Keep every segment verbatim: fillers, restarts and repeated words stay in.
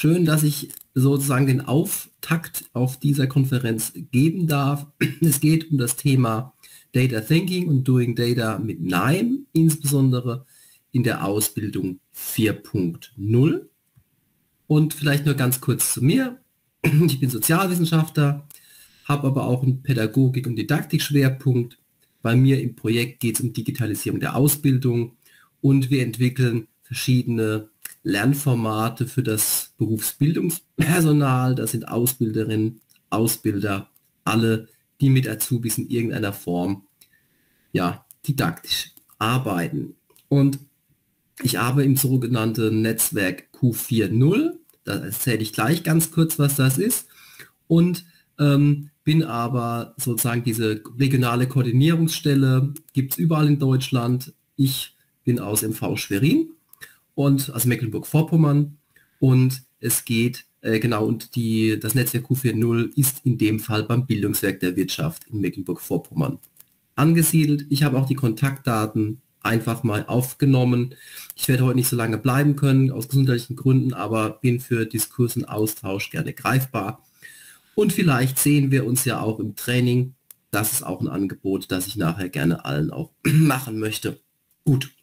Schön, dass ich sozusagen den Auftakt auf dieser Konferenz geben darf. Es geht um das Thema Data Thinking und Doing Data mit N I M E, insbesondere in der Ausbildung vier Punkt null. Und vielleicht nur ganz kurz zu mir. Ich bin Sozialwissenschaftler, habe aber auch einen Pädagogik- und Didaktik-Schwerpunkt. Bei mir im Projekt geht es um Digitalisierung der Ausbildung und wir entwickeln verschiedene Lernformate für das Berufsbildungspersonal. Das sind Ausbilderinnen, Ausbilder, alle, die mit Azubis in irgendeiner Form ja, didaktisch arbeiten. Und ich arbeite im sogenannten Netzwerk Q vier Punkt null. Da erzähle ich gleich ganz kurz, was das ist. Und ähm, bin aber sozusagen diese regionale Koordinierungsstelle, gibt es überall in Deutschland. Ich bin aus M V Schwerin und aus Mecklenburg-Vorpommern. Und es geht, äh, genau, und die, das Netzwerk Q vier Punkt null ist in dem Fall beim Bildungswerk der Wirtschaft in Mecklenburg-Vorpommern angesiedelt. Ich habe auch die Kontaktdaten einfach mal aufgenommen. Ich werde heute nicht so lange bleiben können, aus gesundheitlichen Gründen, aber bin für Diskurs und Austausch gerne greifbar. Und vielleicht sehen wir uns ja auch im Training. Das ist auch ein Angebot, das ich nachher gerne allen auch machen möchte. Gut.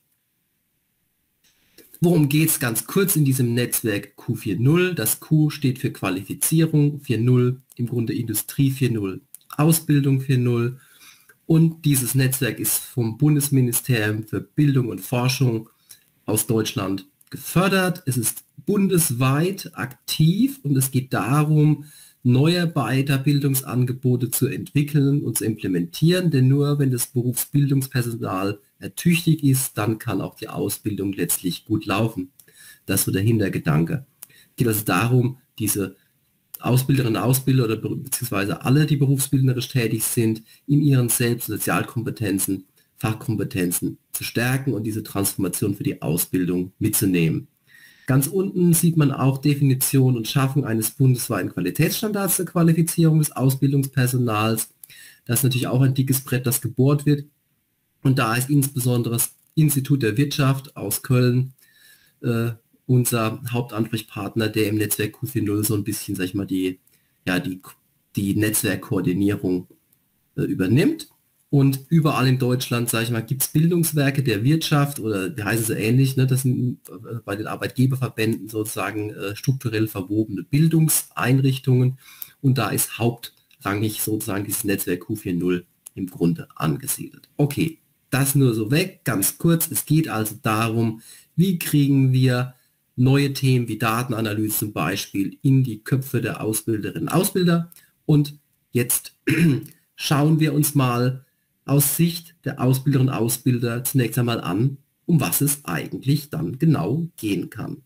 Worum geht es ganz kurz in diesem Netzwerk Q vier Punkt null? Das Q steht für Qualifizierung, vier Punkt null im Grunde Industrie vier Punkt null, Ausbildung vier Punkt null. Und dieses Netzwerk ist vom Bundesministerium für Bildung und Forschung aus Deutschland gefördert. Es ist bundesweit aktiv und es geht darum, neue Weiterbildungsangebote zu entwickeln und zu implementieren, denn nur wenn das Berufsbildungspersonal ertüchtigt ist, dann kann auch die Ausbildung letztlich gut laufen. Das ist so der Hintergedanke. Es geht also darum, diese Ausbilderinnen und Ausbilder oder beziehungsweise alle, die berufsbildnerisch tätig sind, in ihren Selbst- und Sozialkompetenzen, Fachkompetenzen zu stärken und diese Transformation für die Ausbildung mitzunehmen. Ganz unten sieht man auch Definition und Schaffung eines bundesweiten Qualitätsstandards zur Qualifizierung des Ausbildungspersonals. Das ist natürlich auch ein dickes Brett, das gebohrt wird. Und da ist insbesondere das Institut der Wirtschaft aus Köln äh, unser Hauptansprechpartner, der im Netzwerk Q vier Punkt null so ein bisschen, sag ich mal, die, ja, die, die Netzwerkkoordinierung äh, übernimmt. Und überall in Deutschland, sage ich mal, gibt es Bildungswerke der Wirtschaft oder die heißen so ähnlich, ne, das sind äh, bei den Arbeitgeberverbänden sozusagen äh, strukturell verwobene Bildungseinrichtungen und da ist hauptrangig sozusagen dieses Netzwerk Q vier Punkt null im Grunde angesiedelt. Okay, das nur so weg, ganz kurz. Es geht also darum, wie kriegen wir neue Themen wie Datenanalyse zum Beispiel in die Köpfe der Ausbilderinnen und Ausbilder. Und jetzt schauen wir uns mal aus Sicht der Ausbilderinnen und Ausbilder zunächst einmal an, um was es eigentlich dann genau gehen kann.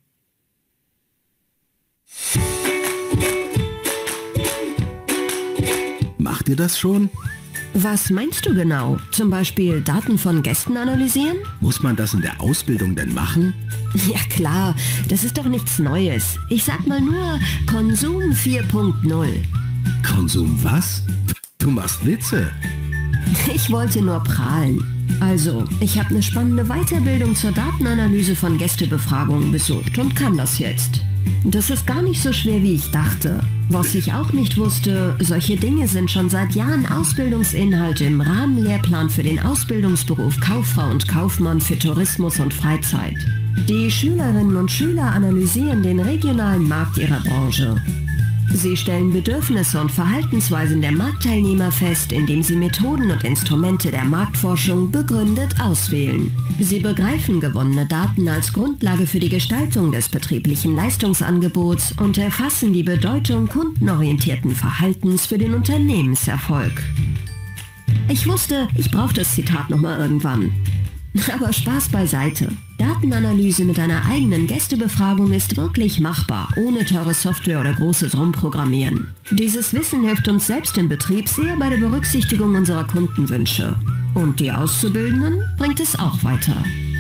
Macht ihr das schon? Was meinst du genau? Zum Beispiel Daten von Gästen analysieren? Muss man das in der Ausbildung denn machen? Ja klar, das ist doch nichts Neues. Ich sag mal nur Konsum vier Punkt null. Konsum was? Du machst Witze. Ich wollte nur prahlen. Also, ich habe eine spannende Weiterbildung zur Datenanalyse von Gästebefragungen besucht und kann das jetzt. Das ist gar nicht so schwer, wie ich dachte. Was ich auch nicht wusste, solche Dinge sind schon seit Jahren Ausbildungsinhalte im Rahmenlehrplan für den Ausbildungsberuf Kauffrau und Kaufmann für Tourismus und Freizeit. Die Schülerinnen und Schüler analysieren den regionalen Markt ihrer Branche. Sie stellen Bedürfnisse und Verhaltensweisen der Marktteilnehmer fest, indem sie Methoden und Instrumente der Marktforschung begründet auswählen. Sie begreifen gewonnene Daten als Grundlage für die Gestaltung des betrieblichen Leistungsangebots und erfassen die Bedeutung kundenorientierten Verhaltens für den Unternehmenserfolg. Ich wusste, ich brauche das Zitat nochmal irgendwann. Aber Spaß beiseite. Datenanalyse mit einer eigenen Gästebefragung ist wirklich machbar, ohne teure Software oder großes Rumprogrammieren. Dieses Wissen hilft uns selbst im Betrieb sehr bei der Berücksichtigung unserer Kundenwünsche. Und die Auszubildenden bringt es auch weiter.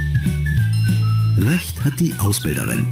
Recht hat die Ausbilderin.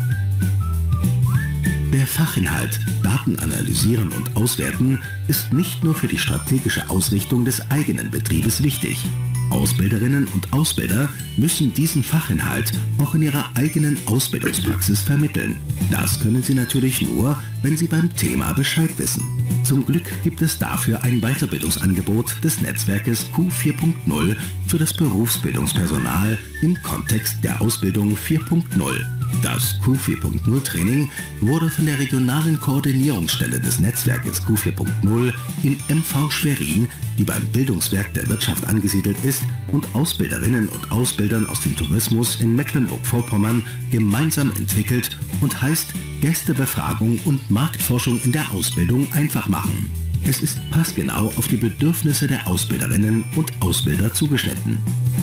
Der Fachinhalt Daten analysieren und auswerten ist nicht nur für die strategische Ausrichtung des eigenen Betriebes wichtig. Ausbilderinnen und Ausbilder müssen diesen Fachinhalt auch in ihrer eigenen Ausbildungspraxis vermitteln. Das können sie natürlich nur, wenn sie beim Thema Bescheid wissen. Zum Glück gibt es dafür ein Weiterbildungsangebot des Netzwerkes Q vier Punkt null für das Berufsbildungspersonal im Kontext der Ausbildung vier Punkt null. Das Q vier Punkt null Training wurde von der regionalen Koordinierungsstelle des Netzwerkes Q vier Punkt null in M V Schwerin, die beim Bildungswerk der Wirtschaft angesiedelt ist, und Ausbilderinnen und Ausbildern aus dem Tourismus in Mecklenburg-Vorpommern gemeinsam entwickelt und heißt Gästebefragung und Marktforschung in der Ausbildung einfach machen. Es ist passgenau auf die Bedürfnisse der Ausbilderinnen und Ausbilder zugeschnitten.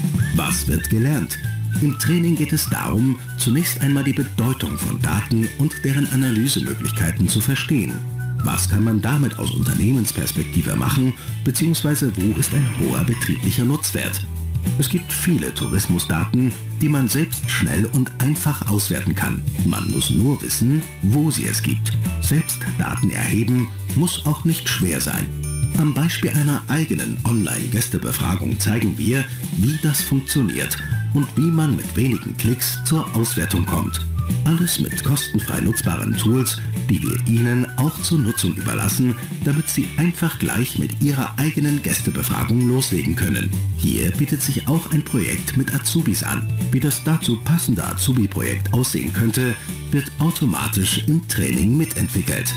Was wird gelernt? Im Training geht es darum, zunächst einmal die Bedeutung von Daten und deren Analysemöglichkeiten zu verstehen. Was kann man damit aus Unternehmensperspektive machen, beziehungsweise wo ist ein hoher betrieblicher Nutzwert? Es gibt viele Tourismusdaten, die man selbst schnell und einfach auswerten kann. Man muss nur wissen, wo sie es gibt. Selbst Daten erheben muss auch nicht schwer sein. Am Beispiel einer eigenen Online-Gästebefragung zeigen wir, wie das funktioniert und wie man mit wenigen Klicks zur Auswertung kommt. Alles mit kostenfrei nutzbaren Tools, die wir Ihnen auch zur Nutzung überlassen, damit Sie einfach gleich mit Ihrer eigenen Gästebefragung loslegen können. Hier bietet sich auch ein Projekt mit Azubis an. Wie das dazu passende Azubi-Projekt aussehen könnte, wird automatisch im Training mitentwickelt.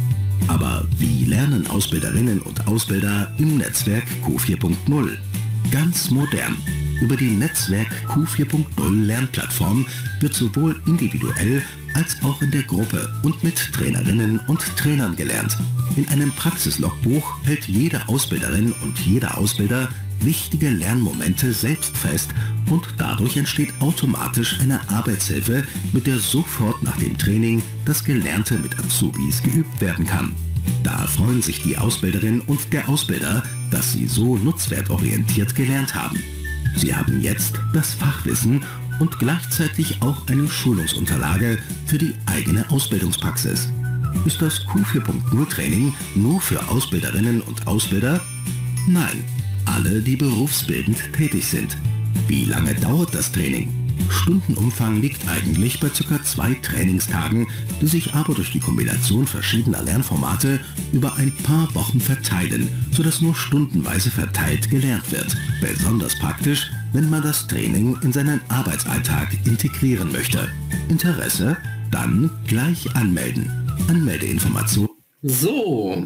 Aber wie lernen Ausbilderinnen und Ausbilder im Netzwerk Q vier Punkt null? Ganz modern. Über die Netzwerk Q vier Punkt null Lernplattform wird sowohl individuell als auch in der Gruppe und mit Trainerinnen und Trainern gelernt. In einem Praxislogbuch hält jede Ausbilderin und jeder Ausbilder wichtige Lernmomente selbst fest und dadurch entsteht automatisch eine Arbeitshilfe, mit der sofort nach dem Training das Gelernte mit Azubis geübt werden kann. Da freuen sich die Ausbilderin und der Ausbilder, dass sie so nutzwertorientiert gelernt haben. Sie haben jetzt das Fachwissen und gleichzeitig auch eine Schulungsunterlage für die eigene Ausbildungspraxis. Ist das Q vier Punkt null Training nur für Ausbilderinnen und Ausbilder? Nein, alle, die berufsbildend tätig sind. Wie lange dauert das Training? Stundenumfang liegt eigentlich bei ca. zwei Trainingstagen, die sich aber durch die Kombination verschiedener Lernformate über ein paar Wochen verteilen, sodass nur stundenweise verteilt gelernt wird. Besonders praktisch, wenn man das Training in seinen Arbeitsalltag integrieren möchte. Interesse? Dann gleich anmelden. Anmeldeinformation. So,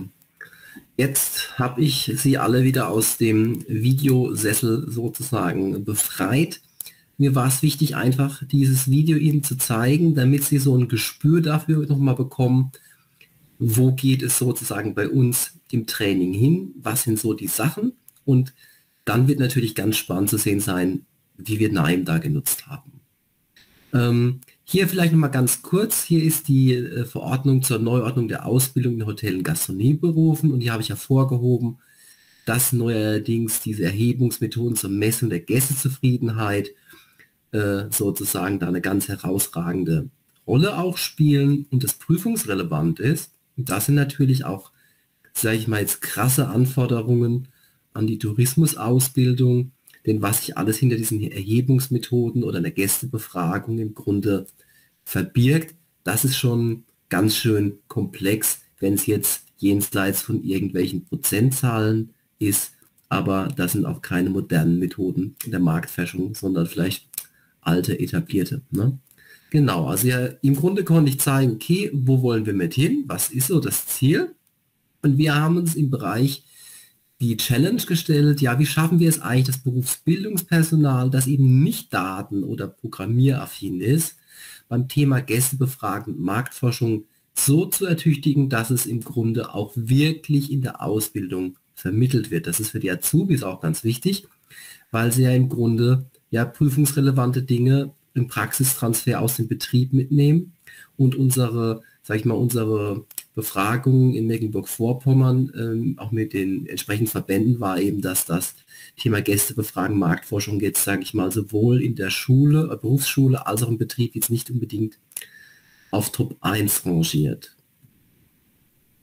jetzt habe ich Sie alle wieder aus dem Videosessel sozusagen befreit. Mir war es wichtig, einfach dieses Video Ihnen zu zeigen, damit Sie so ein Gespür dafür nochmal bekommen, wo geht es sozusagen bei uns im Training hin, was sind so die Sachen, und dann wird natürlich ganz spannend zu sehen sein, wie wir N I M da genutzt haben. Ähm, hier vielleicht nochmal ganz kurz, hier ist die äh, Verordnung zur Neuordnung der Ausbildung in Hotel- und Gastronomieberufen, und hier habe ich hervorgehoben, dass neuerdings diese Erhebungsmethoden zur Messung der Gästezufriedenheit sozusagen da eine ganz herausragende Rolle auch spielen und das prüfungsrelevant ist. Und das sind natürlich auch, sage ich mal jetzt, krasse Anforderungen an die Tourismusausbildung, denn was sich alles hinter diesen Erhebungsmethoden oder einer Gästebefragung im Grunde verbirgt, das ist schon ganz schön komplex, wenn es jetzt jenseits von irgendwelchen Prozentzahlen ist, aber das sind auch keine modernen Methoden in der Marktforschung, sondern vielleicht alte, etablierte. Ne? Genau, also ja, im Grunde konnte ich zeigen, okay, wo wollen wir mit hin? Was ist so das Ziel? Und wir haben uns im Bereich die Challenge gestellt, ja, wie schaffen wir es eigentlich, das Berufsbildungspersonal, das eben nicht daten- oder programmieraffin ist, beim Thema Gästebefragen und Marktforschung so zu ertüchtigen, dass es im Grunde auch wirklich in der Ausbildung vermittelt wird. Das ist für die Azubis auch ganz wichtig, weil sie ja im Grunde ja, prüfungsrelevante Dinge im Praxistransfer aus dem Betrieb mitnehmen und unsere, sag ich mal, unsere Befragung in Mecklenburg-Vorpommern, ähm, auch mit den entsprechenden Verbänden, war eben, dass das Thema Gästebefragen, Marktforschung jetzt, sage ich mal, sowohl in der Schule, äh, Berufsschule, als auch im Betrieb jetzt nicht unbedingt auf Top eins rangiert.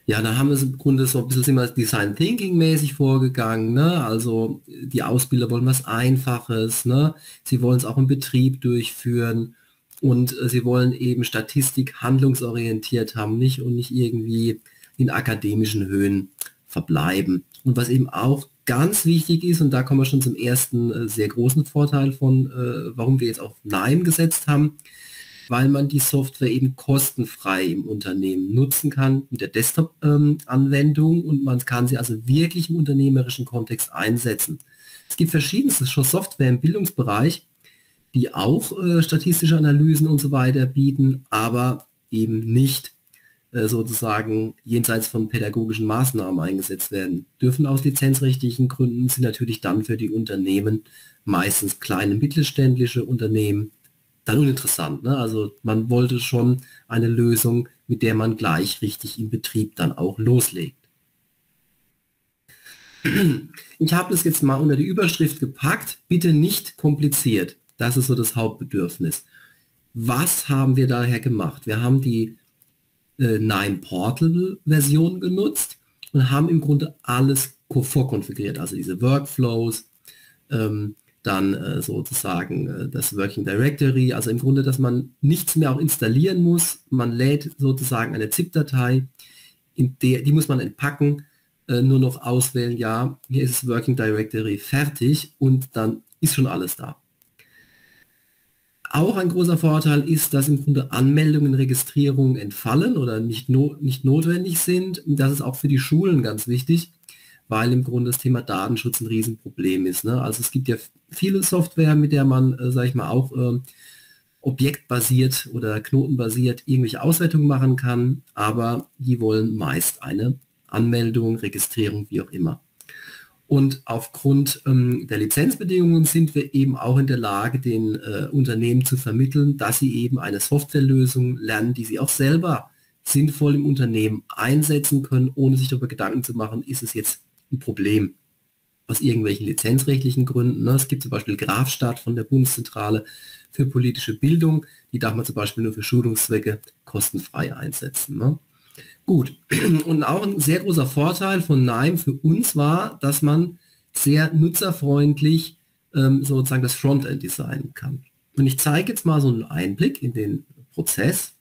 Ja, da haben wir im Grunde so ein bisschen sind wir Design Thinking mäßig vorgegangen, ne? Also die Ausbilder wollen was Einfaches, ne? Sie wollen es auch im Betrieb durchführen und äh, sie wollen eben Statistik handlungsorientiert haben, nicht und nicht irgendwie in akademischen Höhen verbleiben. Und was eben auch ganz wichtig ist, und da kommen wir schon zum ersten äh, sehr großen Vorteil von, äh, warum wir jetzt auf Nein gesetzt haben, weil man die Software eben kostenfrei im Unternehmen nutzen kann mit der Desktop-Anwendung ähm, und man kann sie also wirklich im unternehmerischen Kontext einsetzen. Es gibt verschiedenste schon Software im Bildungsbereich, die auch äh, statistische Analysen und so weiter bieten, aber eben nicht äh, sozusagen jenseits von pädagogischen Maßnahmen eingesetzt werden. Dürfen aus lizenzrechtlichen Gründen, sind natürlich dann für die Unternehmen, meistens kleine mittelständische Unternehmen, dann uninteressant. Ne? Also man wollte schon eine Lösung, mit der man gleich richtig im Betrieb dann auch loslegt. Ich habe das jetzt mal unter die Überschrift gepackt, bitte nicht kompliziert. Das ist so das Hauptbedürfnis. Was haben wir daher gemacht? Wir haben die äh, Nine Portal Version genutzt und haben im Grunde alles vorkonfiguriert, also diese Workflows, ähm, dann äh, sozusagen äh, das Working Directory, also im Grunde, dass man nichts mehr auch installieren muss. Man lädt sozusagen eine ZIP-Datei, in der, die muss man entpacken, äh, nur noch auswählen, ja, hier ist das Working Directory fertig und dann ist schon alles da. Auch ein großer Vorteil ist, dass im Grunde Anmeldungen, Registrierungen entfallen oder nicht, no, nicht notwendig sind. Das ist auch für die Schulen ganz wichtig, weil im Grunde das Thema Datenschutz ein Riesenproblem ist. Ne? Also es gibt ja viele Software, mit der man, äh, sage ich mal, auch äh, objektbasiert oder knotenbasiert irgendwelche Auswertungen machen kann, aber die wollen meist eine Anmeldung, Registrierung, wie auch immer. Und aufgrund ähm, der Lizenzbedingungen sind wir eben auch in der Lage, den äh, Unternehmen zu vermitteln, dass sie eben eine Softwarelösung lernen, die sie auch selber sinnvoll im Unternehmen einsetzen können, ohne sich darüber Gedanken zu machen, ist es jetzt ein Problem aus irgendwelchen lizenzrechtlichen Gründen. Ne? Es gibt zum Beispiel Grafstat von der Bundeszentrale für politische Bildung, die darf man zum Beispiel nur für Schulungszwecke kostenfrei einsetzen. Ne? Gut, und auch ein sehr großer Vorteil von Nime für uns war, dass man sehr nutzerfreundlich ähm, sozusagen das Frontend designen kann. Und ich zeige jetzt mal so einen Einblick in den Prozess.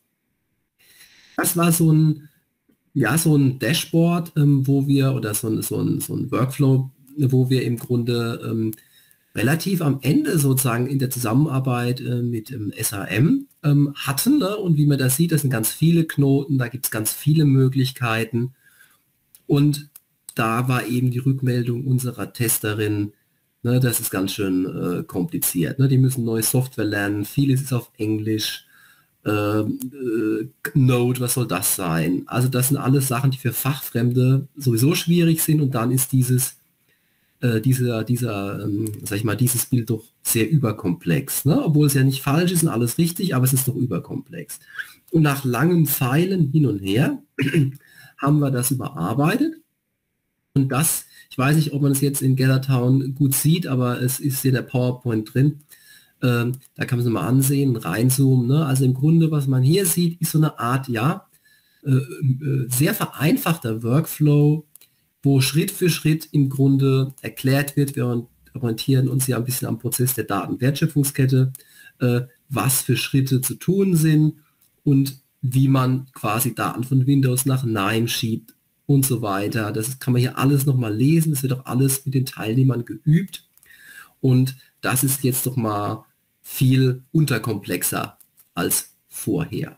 Das war so ein, ja, so ein Dashboard, ähm, wo wir, oder so ein, so, ein, so ein Workflow, wo wir im Grunde ähm, relativ am Ende sozusagen in der Zusammenarbeit äh, mit dem S A M ähm, hatten. Ne? Und wie man das sieht, das sind ganz viele Knoten, da gibt es ganz viele Möglichkeiten. Und da war eben die Rückmeldung unserer Testerin, ne, das ist ganz schön äh, kompliziert. Ne? Die müssen neue Software lernen, vieles ist auf Englisch. Äh, äh, Node, was soll das sein? Also das sind alles Sachen, die für Fachfremde sowieso schwierig sind und dann ist dieses äh, dieser, dieser ähm, sag ich mal, dieses Bild doch sehr überkomplex, ne? Obwohl es ja nicht falsch ist und alles richtig, aber es ist doch überkomplex. Und nach langem Feilen hin und her haben wir das überarbeitet und das, ich weiß nicht, ob man es jetzt in Gathertown gut sieht, aber es ist in der PowerPoint drin. Ähm, da kann man es mal ansehen, reinzoomen. Ne? Also im Grunde, was man hier sieht, ist so eine Art, ja, äh, äh, sehr vereinfachter Workflow, wo Schritt für Schritt im Grunde erklärt wird, wir orientieren uns ja ein bisschen am Prozess der Datenwertschöpfungskette, äh, was für Schritte zu tun sind und wie man quasi Daten von Windows nach Nime schiebt und so weiter. Das kann man hier alles nochmal lesen, das wird auch alles mit den Teilnehmern geübt und das ist jetzt doch mal viel unterkomplexer als vorher.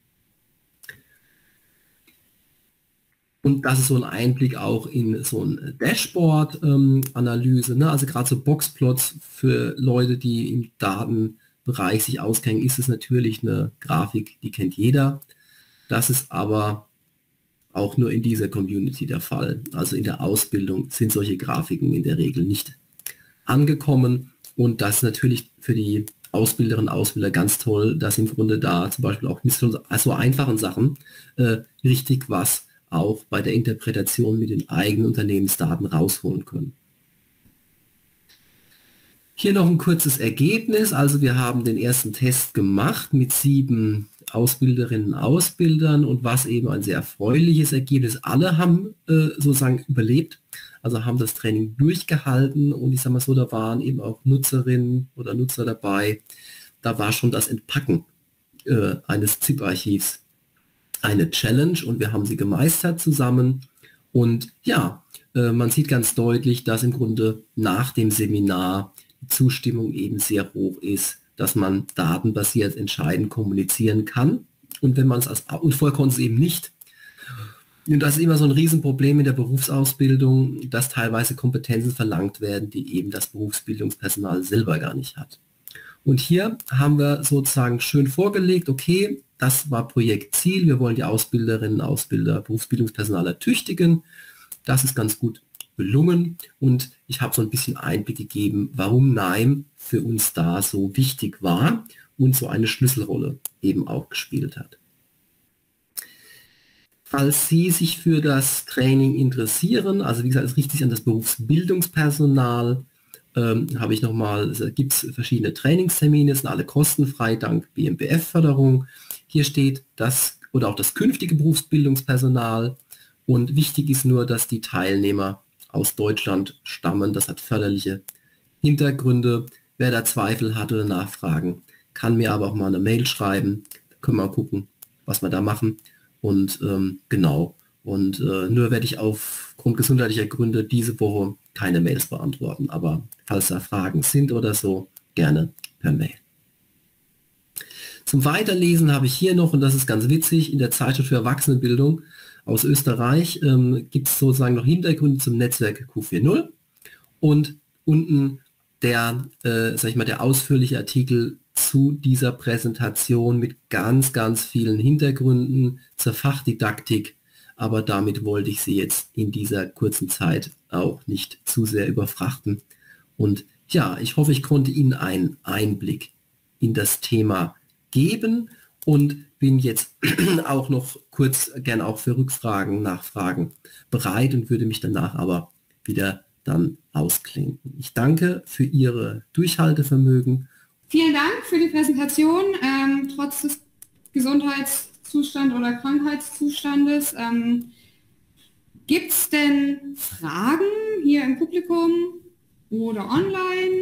Und das ist so ein Einblick auch in so ein Dashboard-Analyse. Ähm, ne? Also gerade so Boxplots für Leute, die im Datenbereich sich auskennen, ist es natürlich eine Grafik, die kennt jeder. Das ist aber auch nur in dieser Community der Fall. Also in der Ausbildung sind solche Grafiken in der Regel nicht angekommen. Und das ist natürlich für die Ausbilderinnen und Ausbilder ganz toll, dass im Grunde da zum Beispiel auch mit so also einfachen Sachen äh, richtig was auch bei der Interpretation mit den eigenen Unternehmensdaten rausholen können. Hier noch ein kurzes Ergebnis. Also wir haben den ersten Test gemacht mit sieben Ausbilderinnen und Ausbildern und was eben ein sehr erfreuliches Ergebnis. Alle haben äh, sozusagen überlebt, also haben das Training durchgehalten und ich sage mal so, da waren eben auch Nutzerinnen oder Nutzer dabei. Da war schon das Entpacken äh, eines ZIP-Archivs eine Challenge und wir haben sie gemeistert zusammen. Und ja, äh, man sieht ganz deutlich, dass im Grunde nach dem Seminar die Zustimmung eben sehr hoch ist, dass man datenbasiert entscheidend kommunizieren kann. Und wenn man es als, und vorher konnte es eben nicht. Und das ist immer so ein Riesenproblem in der Berufsausbildung, dass teilweise Kompetenzen verlangt werden, die eben das Berufsbildungspersonal selber gar nicht hat. Und hier haben wir sozusagen schön vorgelegt, okay, das war Projektziel, wir wollen die Ausbilderinnen, Ausbilder, Berufsbildungspersonal ertüchtigen. Das ist ganz gut gelungen und ich habe so ein bisschen Einblick gegeben, warum N A I M für uns da so wichtig war und so eine Schlüsselrolle eben auch gespielt hat. Falls Sie sich für das Training interessieren, also wie gesagt, es richtet sich an das Berufsbildungspersonal, ähm, habe ich nochmal, es gibt verschiedene Trainingstermine, sind alle kostenfrei dank B M B F-Förderung. Hier steht das oder auch das künftige Berufsbildungspersonal und wichtig ist nur, dass die Teilnehmer aus Deutschland stammen. Das hat förderliche Hintergründe. Wer da Zweifel hat oder Nachfragen, kann mir aber auch mal eine Mail schreiben. Da können wir mal gucken, was wir da machen. Und ähm, genau. Und äh, nur werde ich aufgrund gesundheitlicher Gründe diese Woche keine Mails beantworten. Aber falls da Fragen sind oder so, gerne per Mail. Zum Weiterlesen habe ich hier noch, und das ist ganz witzig, in der Zeitschrift für Erwachsenenbildung aus Österreich ähm, gibt es sozusagen noch Hintergründe zum Netzwerk Q vier null und unten der, äh, sag ich mal, der ausführliche Artikel zu dieser Präsentation mit ganz, ganz vielen Hintergründen zur Fachdidaktik, aber damit wollte ich Sie jetzt in dieser kurzen Zeit auch nicht zu sehr überfrachten. Und ja, ich hoffe, ich konnte Ihnen einen Einblick in das Thema geben und bin jetzt auch noch kurz gern auch für Rückfragen, Nachfragen bereit und würde mich danach aber wieder dann ausklinken. Ich danke für Ihre Durchhaltevermögen. Vielen Dank für die Präsentation. Ähm, trotz des Gesundheitszustands oder Krankheitszustandes, ähm, gibt es denn Fragen hier im Publikum oder online?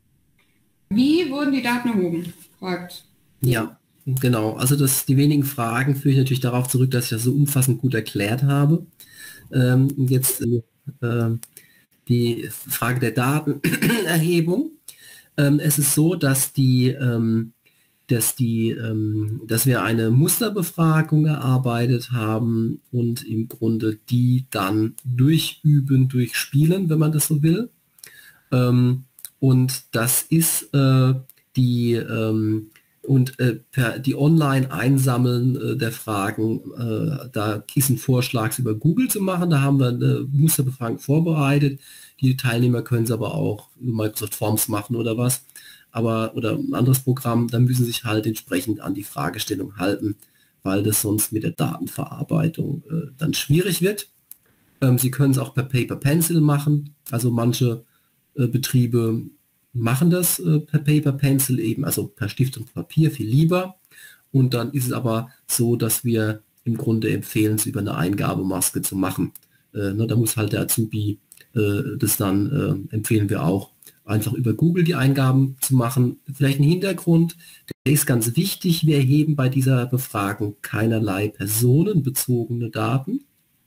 Wie wurden die Daten erhoben? Fragt. Ja, genau. Also das, die wenigen Fragen führe ich natürlich darauf zurück, dass ich das so umfassend gut erklärt habe. Ähm, jetzt äh, die Frage der Datenerhebung. Ähm, es ist so, dass die, ähm, dass die, ähm, dass wir eine Musterbefragung erarbeitet haben und im Grunde die dann durchüben, durchspielen, wenn man das so will. Ähm, und das ist äh, die ähm, und äh, per, die Online-Einsammeln äh, der Fragen, äh, da ist ein Vorschlag über Google zu machen, da haben wir eine Musterbefragung vorbereitet, die Teilnehmer können es aber auch über Microsoft Forms machen oder was, aber oder ein anderes Programm, da müssen sich halt entsprechend an die Fragestellung halten, weil das sonst mit der Datenverarbeitung äh, dann schwierig wird. Ähm, Sie können es auch per Paper Pencil machen, also manche äh, Betriebe machen das äh, per Paper Pencil eben, also per Stift und Papier viel lieber. Und dann ist es aber so, dass wir im Grunde empfehlen, es über eine Eingabemaske zu machen. Äh, ne, da muss halt der Azubi äh, das dann, äh, empfehlen wir auch, einfach über Google die Eingaben zu machen. Vielleicht ein Hintergrund, der ist ganz wichtig. Wir erheben bei dieser Befragung keinerlei personenbezogene Daten,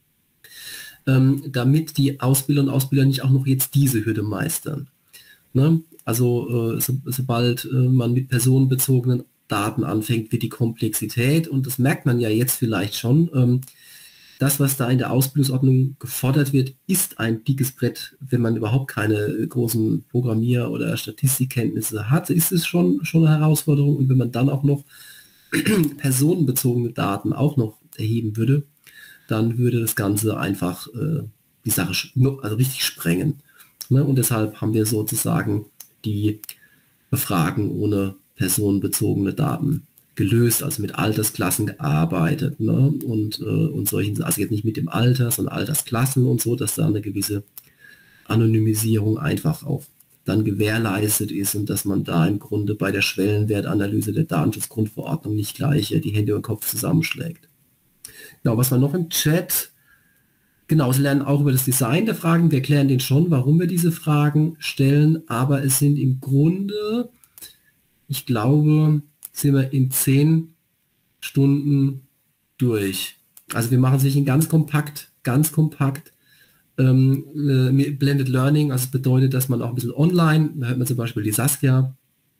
ähm, damit die Ausbilder und Ausbilder nicht auch noch jetzt diese Hürde meistern. Ne? Also äh, so, sobald äh, man mit personenbezogenen Daten anfängt, wird die Komplexität, und das merkt man ja jetzt vielleicht schon, ähm, das, was da in der Ausbildungsordnung gefordert wird, ist ein dickes Brett. Wenn man überhaupt keine großen Programmier- oder Statistikkenntnisse hat, ist es schon, schon eine Herausforderung. Und wenn man dann auch noch personenbezogene Daten auch noch erheben würde, dann würde das Ganze einfach äh, die Sache also richtig sprengen. Ne? Und deshalb haben wir sozusagen die Befragen ohne personenbezogene Daten gelöst, also mit Altersklassen gearbeitet, ne? und, äh, und solchen, also jetzt nicht mit dem Alter, sondern Altersklassen und so, dass da eine gewisse Anonymisierung einfach auch dann gewährleistet ist und dass man da im Grunde bei der Schwellenwertanalyse der Datenschutzgrundverordnung nicht gleich die Hände über den Kopf zusammenschlägt. Genau, was war noch im Chat? Genau, Sie lernen auch über das Design der Fragen. Wir erklären denen schon, warum wir diese Fragen stellen, aber es sind im Grunde, ich glaube, sind wir in zehn Stunden durch. Also wir machen sich in ganz kompakt, ganz kompakt ähm, äh, Blended Learning, also das bedeutet, dass man auch ein bisschen online, da hört man zum Beispiel die Saskia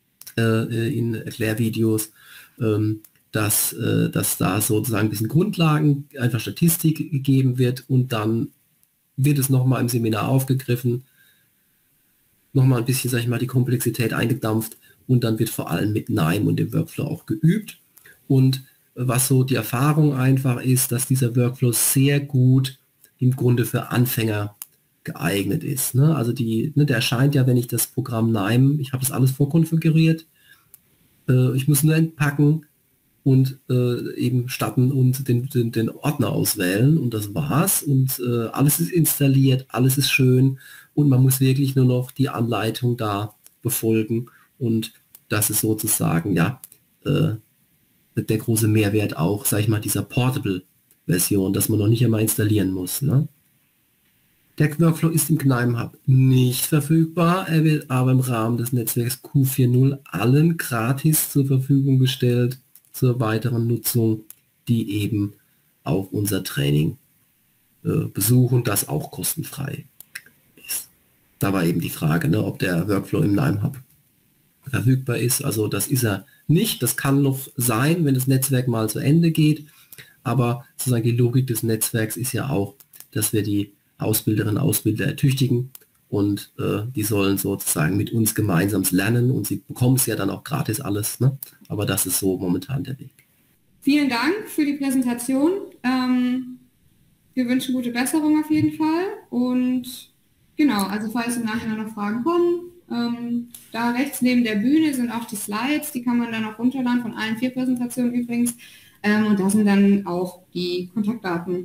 äh, in Erklärvideos, ähm, dass, äh, dass da sozusagen ein bisschen Grundlagen, einfach Statistik gegeben wird und dann wird es nochmal im Seminar aufgegriffen, nochmal ein bisschen, sag ich mal, die Komplexität eingedampft und dann wird vor allem mit NIME und dem Workflow auch geübt. Und was so die Erfahrung einfach ist, dass dieser Workflow sehr gut im Grunde für Anfänger geeignet ist. Ne? Also die, ne, der erscheint ja, wenn ich das Programm NIME, ich habe das alles vorkonfiguriert, äh, ich muss nur entpacken und äh, eben starten und den, den, den Ordner auswählen und das war's und äh, alles ist installiert, alles ist schön und man muss wirklich nur noch die Anleitung da befolgen und das ist sozusagen ja äh, der große Mehrwert auch, sag ich mal, dieser Portable-Version, dass man noch nicht einmal installieren muss. Ne? Der Workflow ist im KNIME Hub nicht verfügbar, er wird aber im Rahmen des Netzwerks Q vier Punkt null allen gratis zur Verfügung gestellt, zur weiteren Nutzung, die eben auch unser Training äh, besuchen, das auch kostenfrei ist. Da war eben die Frage, ne, ob der Workflow im KNIME Hub verfügbar ist. Also das ist er nicht. Das kann noch sein, wenn das Netzwerk mal zu Ende geht. Aber sozusagen die Logik des Netzwerks ist ja auch, dass wir die Ausbilderinnen und Ausbilder ertüchtigen und äh, die sollen sozusagen mit uns gemeinsam lernen und sie bekommen es ja dann auch gratis alles. Ne? Aber das ist so momentan der Weg. Vielen Dank für die Präsentation. Ähm, wir wünschen gute Besserung auf jeden Fall. Und genau, also falls im Nachhinein noch Fragen kommen, ähm, da rechts neben der Bühne sind auch die Slides, die kann man dann auch runterladen, von allen vier Präsentationen übrigens. Ähm, und da sind dann auch die Kontaktdaten.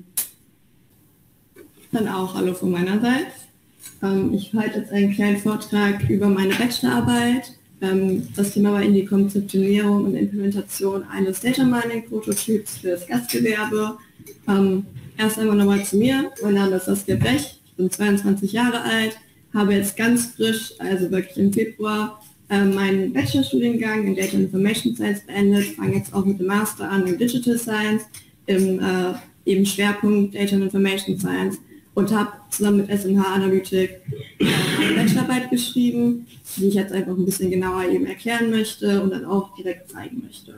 Dann auch hallo von meinerseits. Ähm, ich halte jetzt einen kleinen Vortrag über meine Bachelorarbeit. Ähm, das Thema war in die Konzeptionierung und Implementation eines Data Mining Prototyps für das Gastgewerbe. Ähm, erst einmal nochmal zu mir. Mein Name ist Saskia Brech, ich bin zweiundzwanzig Jahre alt, habe jetzt ganz frisch, also wirklich im Februar, äh, meinen Bachelorstudiengang in Data Information Science beendet, fange jetzt auch mit dem Master an in Digital Science, im äh, eben Schwerpunkt Data Information Science und habe zusammen mit S M H Analytik äh, eine Bachelorarbeit geschrieben, die ich jetzt einfach ein bisschen genauer eben erklären möchte und dann auch direkt zeigen möchte.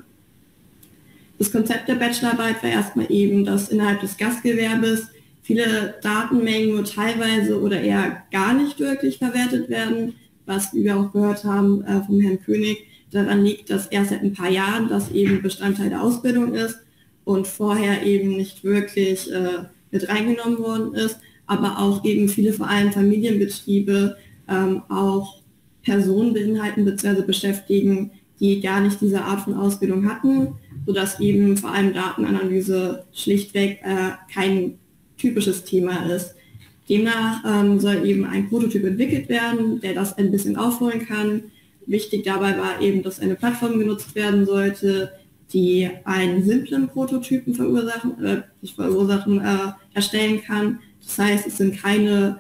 Das Konzept der Bachelorarbeit war erstmal eben, dass innerhalb des Gastgewerbes viele Datenmengen nur teilweise oder eher gar nicht wirklich verwertet werden, was, wie wir auch gehört haben äh, vom Herrn König, daran liegt, dass erst seit ein paar Jahren das eben Bestandteil der Ausbildung ist und vorher eben nicht wirklich äh, mit reingenommen worden ist, aber auch eben viele, vor allem Familienbetriebe, ähm, auch Personen beinhalten bzw. beschäftigen, die gar nicht diese Art von Ausbildung hatten, sodass eben vor allem Datenanalyse schlichtweg äh, kein typisches Thema ist. Demnach ähm, soll eben ein Prototyp entwickelt werden, der das ein bisschen aufholen kann. Wichtig dabei war eben, dass eine Plattform genutzt werden sollte, die einen simplen Prototypen verursachen, äh, nicht verursachen, äh, erstellen kann. Das heißt, es sind keine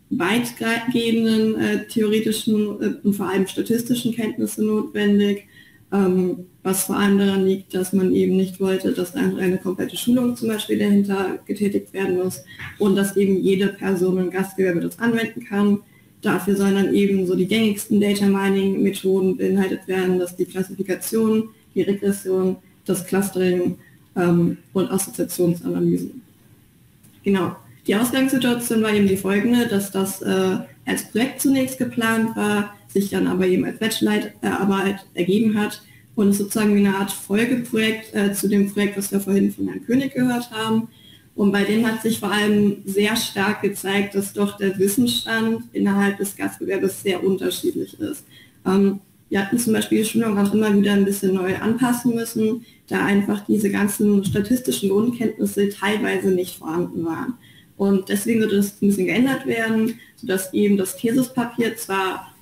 weitgehenden äh, theoretischen äh, und vor allem statistischen Kenntnisse notwendig, ähm, was vor allem daran liegt, dass man eben nicht wollte, dass einfach eine komplette Schulung zum Beispiel dahinter getätigt werden muss und dass eben jede Person im Gastgewerbe das anwenden kann. Dafür sollen dann eben so die gängigsten Data Mining Methoden beinhaltet werden, dass die Klassifikation, die Regression, das Clustering ähm, und Assoziationsanalysen. Genau. Die Ausgangssituation war eben die folgende, dass das äh, als Projekt zunächst geplant war, sich dann aber eben als Bachelorarbeit ergeben hat und ist sozusagen wie eine Art Folgeprojekt äh, zu dem Projekt, was wir vorhin von Herrn König gehört haben. Und bei dem hat sich vor allem sehr stark gezeigt, dass doch der Wissensstand innerhalb des Gastgewerbes sehr unterschiedlich ist. Ähm, wir hatten zum Beispiel die Schulung auch immer wieder ein bisschen neu anpassen müssen, da einfach diese ganzen statistischen Grundkenntnisse teilweise nicht vorhanden waren. Und deswegen wird das ein bisschen geändert werden, sodass eben das Thesispapier zwar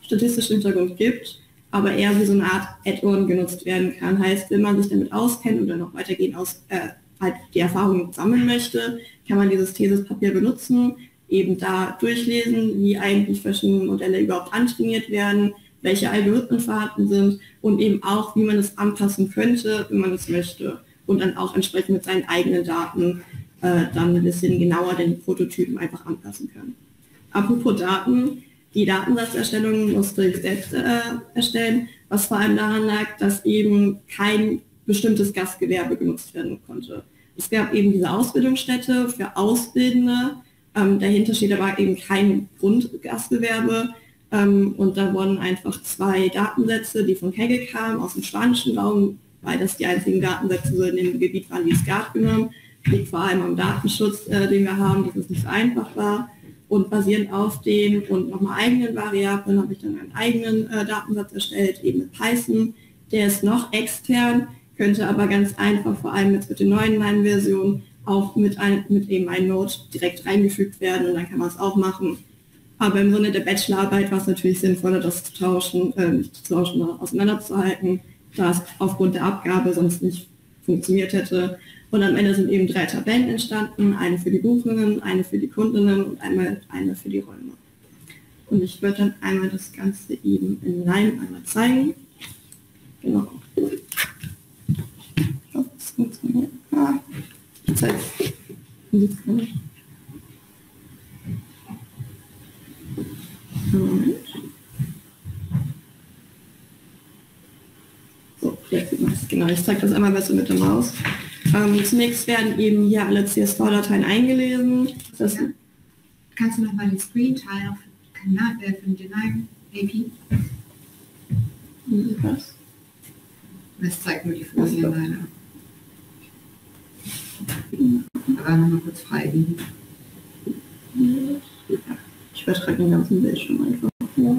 statistischen Hintergrund gibt, aber eher wie so eine Art Add-on genutzt werden kann. Heißt, wenn man sich damit auskennt oder noch weitergehend aus, äh, halt die Erfahrung sammeln möchte, kann man dieses Thesispapier benutzen, eben da durchlesen, wie eigentlich verschiedene Modelle überhaupt antrainiert werden, welche Algorithmen vorhanden sind und eben auch, wie man es anpassen könnte, wenn man es möchte. Und dann auch entsprechend mit seinen eigenen Daten äh, dann ein bisschen genauer den Prototypen einfach anpassen kann. Apropos Daten, die Datensatzerstellung musste ich selbst äh, erstellen, was vor allem daran lag, dass eben kein bestimmtes Gastgewerbe genutzt werden konnte. Es gab eben diese Ausbildungsstätte für Ausbildende, ähm, dahinter steht aber eben kein Grundgastgewerbe ähm, und da wurden einfach zwei Datensätze, die von Kaggle kamen, aus dem spanischen Raum, weil das die einzigen Datensätze so in dem Gebiet waren, die es gab, genommen. Liegt vor allem am Datenschutz, äh, den wir haben, dass es nicht so einfach war. Und basierend auf den und nochmal eigenen Variablen habe ich dann einen eigenen äh, Datensatz erstellt, eben mit Python. Der ist noch extern, könnte aber ganz einfach, vor allem jetzt mit den neuen Line-Versionen, auch mit, ein, mit eben einem Node direkt reingefügt werden und dann kann man es auch machen. Aber im Sinne der Bachelorarbeit war es natürlich sinnvoller, das zu tauschen, äh, nicht zu tauschen, auseinanderzuhalten, da es aufgrund der Abgabe sonst nicht funktioniert hätte. Und am Ende sind eben drei Tabellen entstanden, eine für die Buchungen, eine für die Kundinnen und einmal eine für die Räume. Und ich würde dann einmal das Ganze eben in Line einmal zeigen. Genau. Ich hoffe, es funktioniert. Ah, ich zeige es. Moment. So, jetzt sieht man es. Genau, ich zeige das einmal besser mit der Maus. Ähm, zunächst werden eben hier alle C S V-Dateien eingelesen. Das ja. Kannst du nochmal den Screen-Teil auf Kanal äh, von Deny A P? Was? Das zeigt nur die Folie leider. Aber nochmal kurz freigeben. Ich übertrage den ganzen Bildschirm einfach.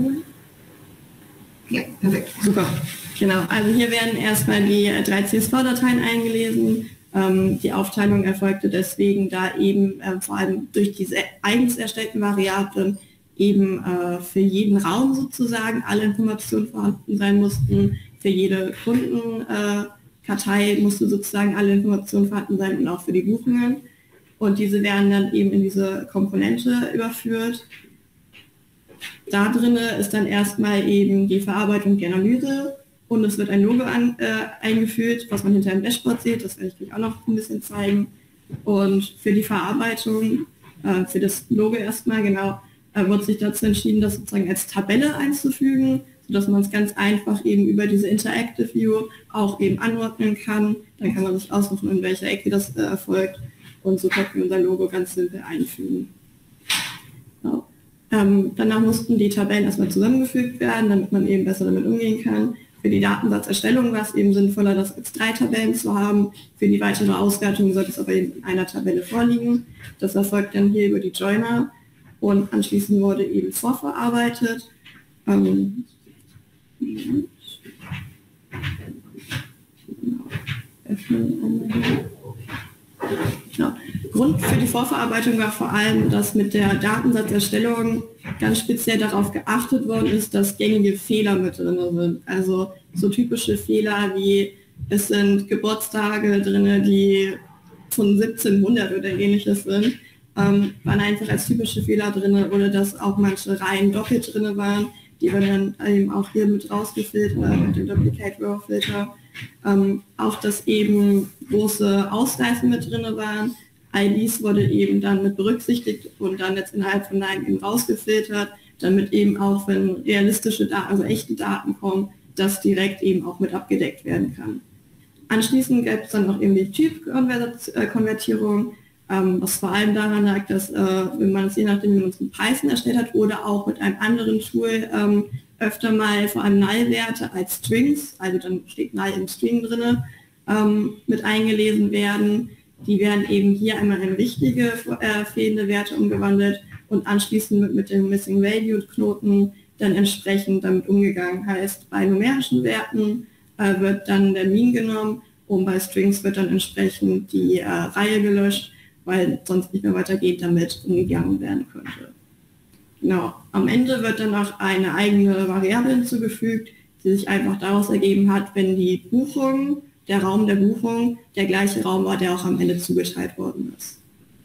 Ja, perfekt. Super. Genau, also hier werden erstmal die drei C S V-Dateien eingelesen. Ähm, die Aufteilung erfolgte deswegen, da eben äh, vor allem durch diese eigens erstellten Variablen eben äh, für jeden Raum sozusagen alle Informationen vorhanden sein mussten. Für jede Kundenkartei äh, musste sozusagen alle Informationen vorhanden sein und auch für die Buchungen. Und diese werden dann eben in diese Komponente überführt. Da drin ist dann erstmal eben die Verarbeitung, die Analyse. Und es wird ein Logo an, äh, eingeführt, was man hinter dem Dashboard sieht. Das werde ich euch auch noch ein bisschen zeigen. Und für die Verarbeitung, äh, für das Logo erstmal, genau, äh, wird sich dazu entschieden, das sozusagen als Tabelle einzufügen, sodass man es ganz einfach eben über diese Interactive View auch eben anordnen kann. Dann kann man sich aussuchen, in welcher Ecke das äh, erfolgt. Und so können wir unser Logo ganz simpel einfügen. Genau. Ähm, danach mussten die Tabellen erstmal zusammengefügt werden, damit man eben besser damit umgehen kann. Für die Datensatzerstellung war es eben sinnvoller, das als drei Tabellen zu haben. Für die weitere Auswertung sollte es aber eben in einer Tabelle vorliegen. Das erfolgt dann hier über die Joiner und anschließend wurde eben vorverarbeitet. Ähm, Genau. Grund für die Vorverarbeitung war vor allem, dass mit der Datensatzerstellung ganz speziell darauf geachtet worden ist, dass gängige Fehler mit drin sind. Also so typische Fehler wie es sind Geburtstage drin, die von siebzehnhundert oder ähnliches sind, ähm, waren einfach als typische Fehler drin, oder dass auch manche Reihen doppelt drin waren, die wir dann eben auch hier mit rausgefiltert mit dem Duplicate Row Filter. Ähm, auch, dass eben große Ausreißen mit drin waren. I Ds wurde eben dann mit berücksichtigt und dann jetzt innerhalb von Line eben rausgefiltert, damit eben auch, wenn realistische Daten, also echte Daten kommen, das direkt eben auch mit abgedeckt werden kann. Anschließend gab es dann noch eben die Typkonvertierung, ähm, was vor allem daran lag, dass äh, wenn man es je nachdem, wie man es mit Python erstellt hat oder auch mit einem anderen Tool ähm, öfter mal vor allem Null-Werte als Strings, also dann steht Null im String drin, ähm, mit eingelesen werden. Die werden eben hier einmal in richtige äh, fehlende Werte umgewandelt und anschließend mit, mit dem Missing Value Knoten dann entsprechend damit umgegangen. Heißt, bei numerischen Werten äh, wird dann der Mean genommen und bei Strings wird dann entsprechend die äh, Reihe gelöscht, weil sonst nicht mehr weitergeht, damit umgegangen werden könnte. Genau. Am Ende wird dann noch eine eigene Variable hinzugefügt, die sich einfach daraus ergeben hat, wenn die Buchung, der Raum der Buchung, der gleiche Raum war, der auch am Ende zugeteilt worden ist.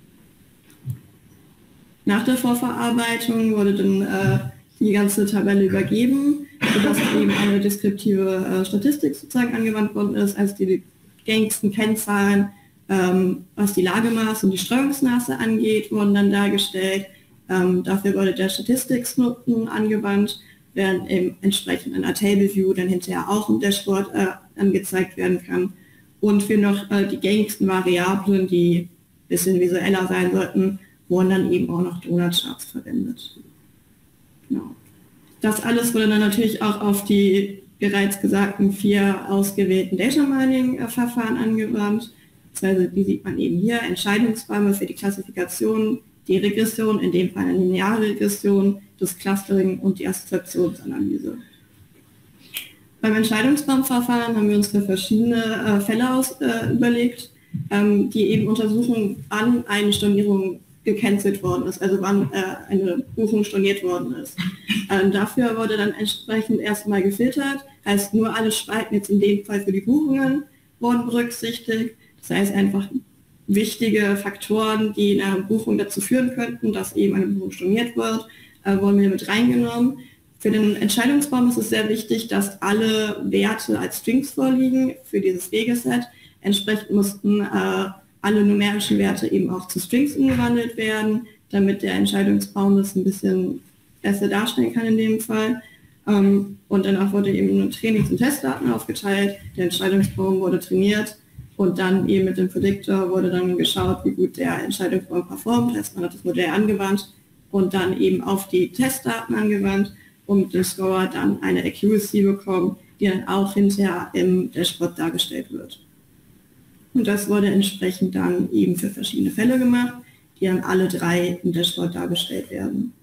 Nach der Vorverarbeitung wurde dann äh, die ganze Tabelle übergeben, sodass eben eine deskriptive äh, Statistik sozusagen angewandt worden ist, also die gängigsten Kennzahlen, ähm, was die Lagemaße und die Streuungsmaße angeht, wurden dann dargestellt. Ähm, dafür wurde der Statistikknoten angewandt, während eben entsprechend in einer Table View dann hinterher auch im Dashboard äh, angezeigt werden kann. Und für noch äh, die gängigsten Variablen, die ein bisschen visueller sein sollten, wurden dann eben auch noch Donut-Charts verwendet. Genau. Das alles wurde dann natürlich auch auf die bereits gesagten vier ausgewählten Data Mining-Verfahren angewandt. Also die sieht man eben hier, Entscheidungsbäume für die Klassifikation, die Regression, in dem Fall eine lineare Regression, das Clustering und die Assoziationsanalyse. Beim Entscheidungsbaumverfahren haben wir uns für verschiedene äh, Fälle aus, äh, überlegt, ähm, die eben untersuchen, wann eine Stornierung gecancelt worden ist, also wann äh, eine Buchung storniert worden ist. Ähm, dafür wurde dann entsprechend erstmal gefiltert, heißt nur alle Spalten jetzt in dem Fall für die Buchungen wurden berücksichtigt. Das heißt einfach wichtige Faktoren, die in einer Buchung dazu führen könnten, dass eben eine Buchung storniert wird, äh, wurden wir mit reingenommen. Für den Entscheidungsbaum ist es sehr wichtig, dass alle Werte als Strings vorliegen für dieses Regelset. Entsprechend mussten äh, alle numerischen Werte eben auch zu Strings umgewandelt werden, damit der Entscheidungsbaum das ein bisschen besser darstellen kann in dem Fall. Ähm, und danach wurde eben nur Trainings- und Testdaten aufgeteilt, der Entscheidungsbaum wurde trainiert und dann eben mit dem Predictor wurde dann geschaut, wie gut der Entscheidungsbaum performt, heißt man hat das Modell angewandt und dann eben auf die Testdaten angewandt und mit dem Scorer dann eine Accuracy bekommen, die dann auch hinterher im Dashboard dargestellt wird. Und das wurde entsprechend dann eben für verschiedene Fälle gemacht, die dann alle drei im Dashboard dargestellt werden.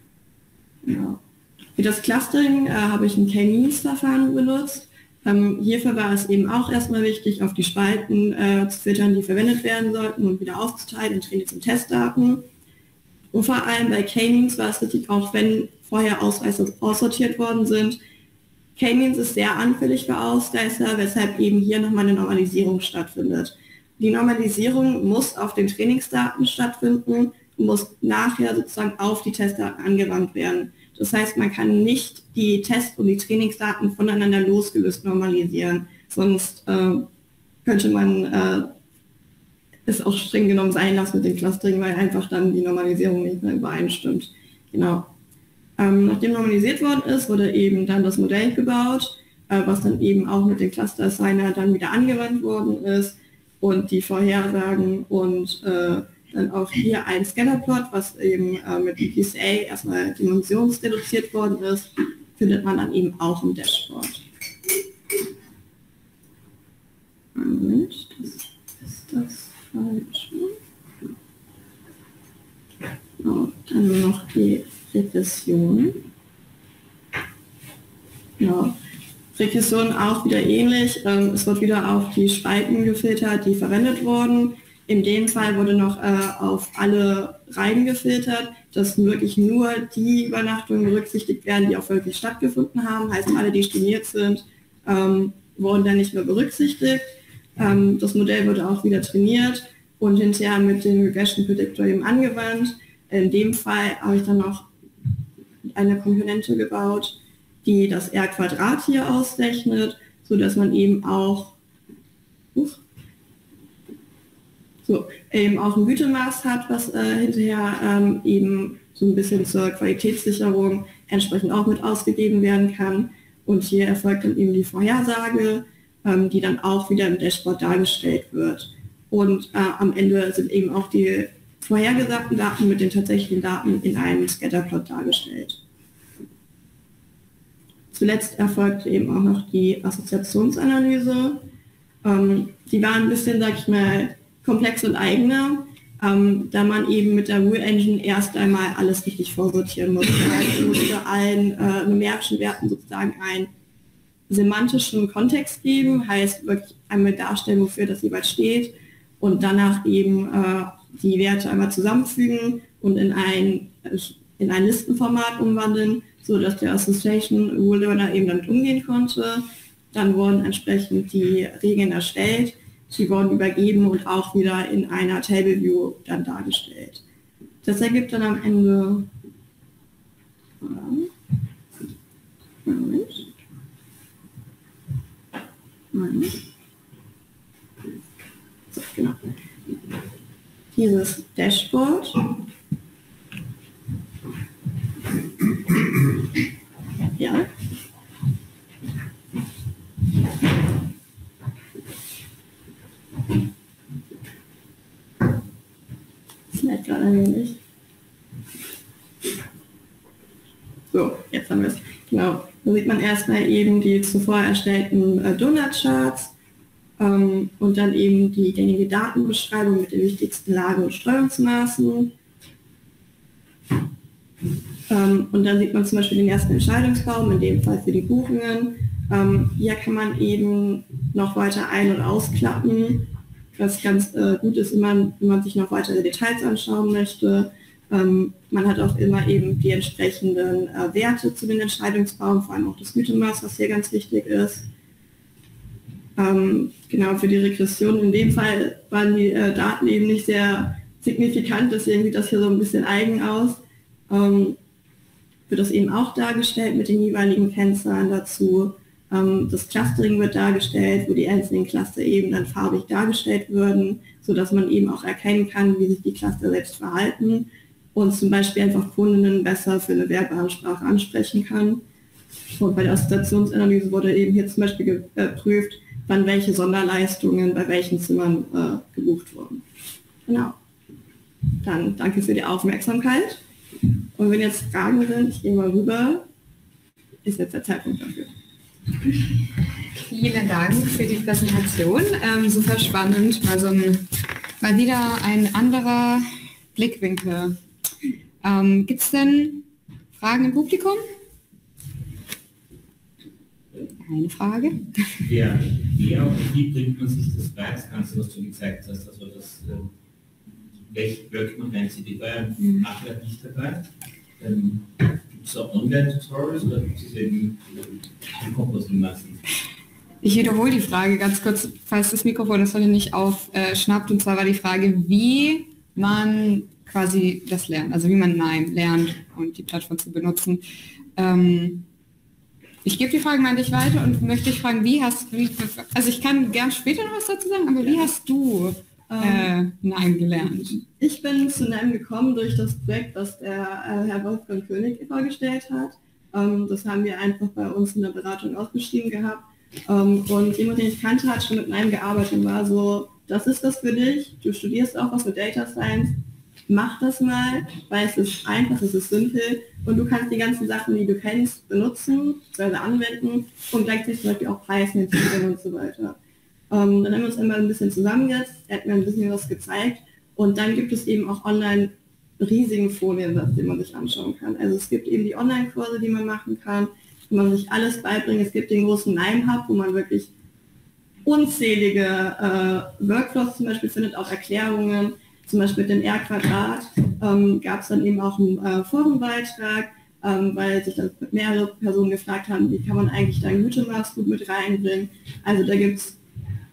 Ja. Für das Clustering äh, habe ich ein K-Means-Verfahren benutzt. Ähm, hierfür war es eben auch erstmal wichtig, auf die Spalten äh, zu filtern, die verwendet werden sollten und wieder aufzuteilen in Trainings- und Testdaten. Und vor allem bei K-Means war es wichtig, auch wenn vorher Ausreißer aussortiert worden sind. K-Means ist sehr anfällig für Ausreißer, weshalb eben hier nochmal eine Normalisierung stattfindet. Die Normalisierung muss auf den Trainingsdaten stattfinden und muss nachher sozusagen auf die Testdaten angewandt werden. Das heißt, man kann nicht die Test- und die Trainingsdaten voneinander losgelöst normalisieren, sonst äh, könnte man äh, es auch streng genommen sein lassen mit dem Clustering, weil einfach dann die Normalisierung nicht mehr übereinstimmt. Genau. Ähm, nachdem normalisiert worden ist, wurde eben dann das Modell gebaut, äh, was dann eben auch mit dem Cluster Assigner dann wieder angewandt worden ist und die Vorhersagen und äh, dann auch hier ein Scatterplot, was eben äh, mit P P C A erstmal dimensionsreduziert worden ist, findet man dann eben auch im Dashboard. Moment, das ist das falsch. Oh, dann noch die Regression. Ja. Regression auch wieder ähnlich. Ähm, es wird wieder auf die Spalten gefiltert, die verwendet wurden. In dem Fall wurde noch äh, auf alle Reihen gefiltert, dass wirklich nur die Übernachtungen berücksichtigt werden, die auch wirklich stattgefunden haben. Heißt, alle, die storniert sind, ähm, wurden dann nicht mehr berücksichtigt. Ähm, das Modell wurde auch wieder trainiert und hinterher mit dem Regression Predictor eben angewandt. In dem Fall habe ich dann noch eine Komponente gebaut, die das R-Quadrat hier ausrechnet, sodass man eben auch uh, so, eben auch ein Gütemaß hat, was äh, hinterher ähm, eben so ein bisschen zur Qualitätssicherung entsprechend auch mit ausgegeben werden kann. Und hier erfolgt dann eben die Vorhersage, ähm, die dann auch wieder im Dashboard dargestellt wird. Und äh, am Ende sind eben auch die vorhergesagten Daten mit den tatsächlichen Daten in einem Scatterplot dargestellt. Zuletzt erfolgt eben auch noch die Assoziationsanalyse. Ähm, die war ein bisschen, sag ich mal, komplex und eigener, ähm, da man eben mit der Rule Engine erst einmal alles richtig vorsortieren musste. Also musste allen äh, numerischen Werten sozusagen einen semantischen Kontext geben, heißt wirklich einmal darstellen, wofür das jeweils steht und danach eben äh, die Werte einmal zusammenfügen und in ein in ein Listenformat umwandeln, sodass der Association Rule Learner eben damit umgehen konnte. Dann wurden entsprechend die Regeln erstellt, die wurden übergeben und auch wieder in einer Table View dann dargestellt. Das ergibt dann am Ende... Moment. Moment. So, genau. Dieses Dashboard. Ja. Das merkt gerade ein wenig. So, jetzt haben wir es. Genau. Da sieht man erstmal eben die zuvor erstellten äh, Donut-Charts ähm, und dann eben die gängige Datenbeschreibung mit den wichtigsten Lagen und Steuerungsmaßen. Ähm, und dann sieht man zum Beispiel den ersten Entscheidungsbaum, in dem Fall für die Buchungen. Ähm, hier kann man eben noch weiter ein- und ausklappen, was ganz äh, gut ist, wenn man, wenn man sich noch weitere Details anschauen möchte. Ähm, man hat auch immer eben die entsprechenden äh, Werte zu den Entscheidungsbaum, vor allem auch das Gütemaß, was hier ganz wichtig ist. Ähm, genau, für die Regression in dem Fall waren die äh, Daten eben nicht sehr signifikant, deswegen sieht das hier so ein bisschen eigen aus. Ähm, wird das eben auch dargestellt mit den jeweiligen Kennzahlen dazu. Ähm, das Clustering wird dargestellt, wo die einzelnen Cluster eben dann farbig dargestellt würden, sodass man eben auch erkennen kann, wie sich die Cluster selbst verhalten und zum Beispiel einfach Kundinnen besser für eine Werbeansprache ansprechen kann. Und bei der Assoziationsanalyse wurde eben hier zum Beispiel geprüft, wann welche Sonderleistungen bei welchen Zimmern äh, gebucht wurden. Genau. Dann danke für die Aufmerksamkeit. Und wenn jetzt Fragen sind, ich gehe mal rüber, ist jetzt der Zeitpunkt dafür. Vielen Dank für die Präsentation. Ähm, super spannend, mal so ein, mal wieder ein anderer Blickwinkel. Ähm, Gibt es denn Fragen im Publikum? Eine Frage. Ja, wer und wie bringt man sich das bei? Das Ganze, was du gezeigt hast, also das äh, welche Workman Density war mhm. Nachher nicht dabei. Ähm, gibt es auch Online-Tutorials oder gibt es eben die Composing meistens? Ich wiederhole die Frage ganz kurz, falls das Mikrofon das heute nicht aufschnappt. Und zwar war die Frage, wie man quasi das lernt, also wie man Nime lernt und die Plattform zu benutzen. Ähm, ich gebe die Frage mal dich weiter und möchte dich fragen, wie hast wie, also ich kann gern später noch was dazu sagen, aber wie hast du äh, Nime gelernt? Ich bin zu Nime gekommen durch das Projekt, das der äh, Herr Wolfgang König vorgestellt hat. Ähm, das haben wir einfach bei uns in der Beratung ausgeschrieben gehabt. Ähm, und jemand, den ich kannte, hat schon mit Nime gearbeitet und war so, das ist das für dich, du studierst auch was mit Data Science, mach das mal, weil es ist einfach, es ist simpel und du kannst die ganzen Sachen, die du kennst, benutzen, also anwenden und gleichzeitig zum Beispiel auch Python entwickeln und so weiter. Ähm, dann haben wir uns immer ein bisschen zusammengesetzt, er hat mir ein bisschen was gezeigt und dann gibt es eben auch online riesigen Foliensatz, den man sich anschauen kann. Also es gibt eben die Online-Kurse, die man machen kann, wo man sich alles beibringt. Es gibt den großen Nime Hub, wo man wirklich unzählige äh, Workflows zum Beispiel findet, auch Erklärungen. Zum Beispiel mit dem R-Quadrat ähm, gab es dann eben auch einen äh, Forenbeitrag, ähm, weil sich dann mehrere Personen gefragt haben, wie kann man eigentlich dein Gütemaß gut mit reinbringen. Also da gibt es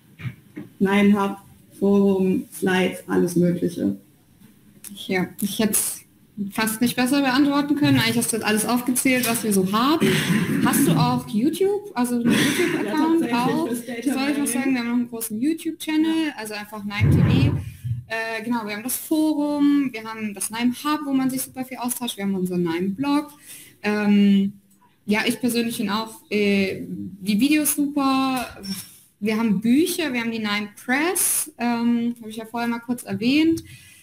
Nime Hub, Forum, Slides, alles Mögliche. Ja, ich hätte es fast nicht besser beantworten können. Eigentlich hast du jetzt alles aufgezählt, was wir so haben. Hast du auch YouTube, also einen YouTube-Account ja, auch? Soll ich noch sagen, wir haben noch einen großen YouTube-Channel, also einfach Nime T V. Äh, genau, wir haben das Forum, wir haben das Nime Hub, wo man sich super viel austauscht, wir haben unseren Nime Blog. Ähm, ja, ich persönlich finde auch äh, die Videos super. Wir haben Bücher, wir haben die Nime Press, ähm, habe ich ja vorher mal kurz erwähnt.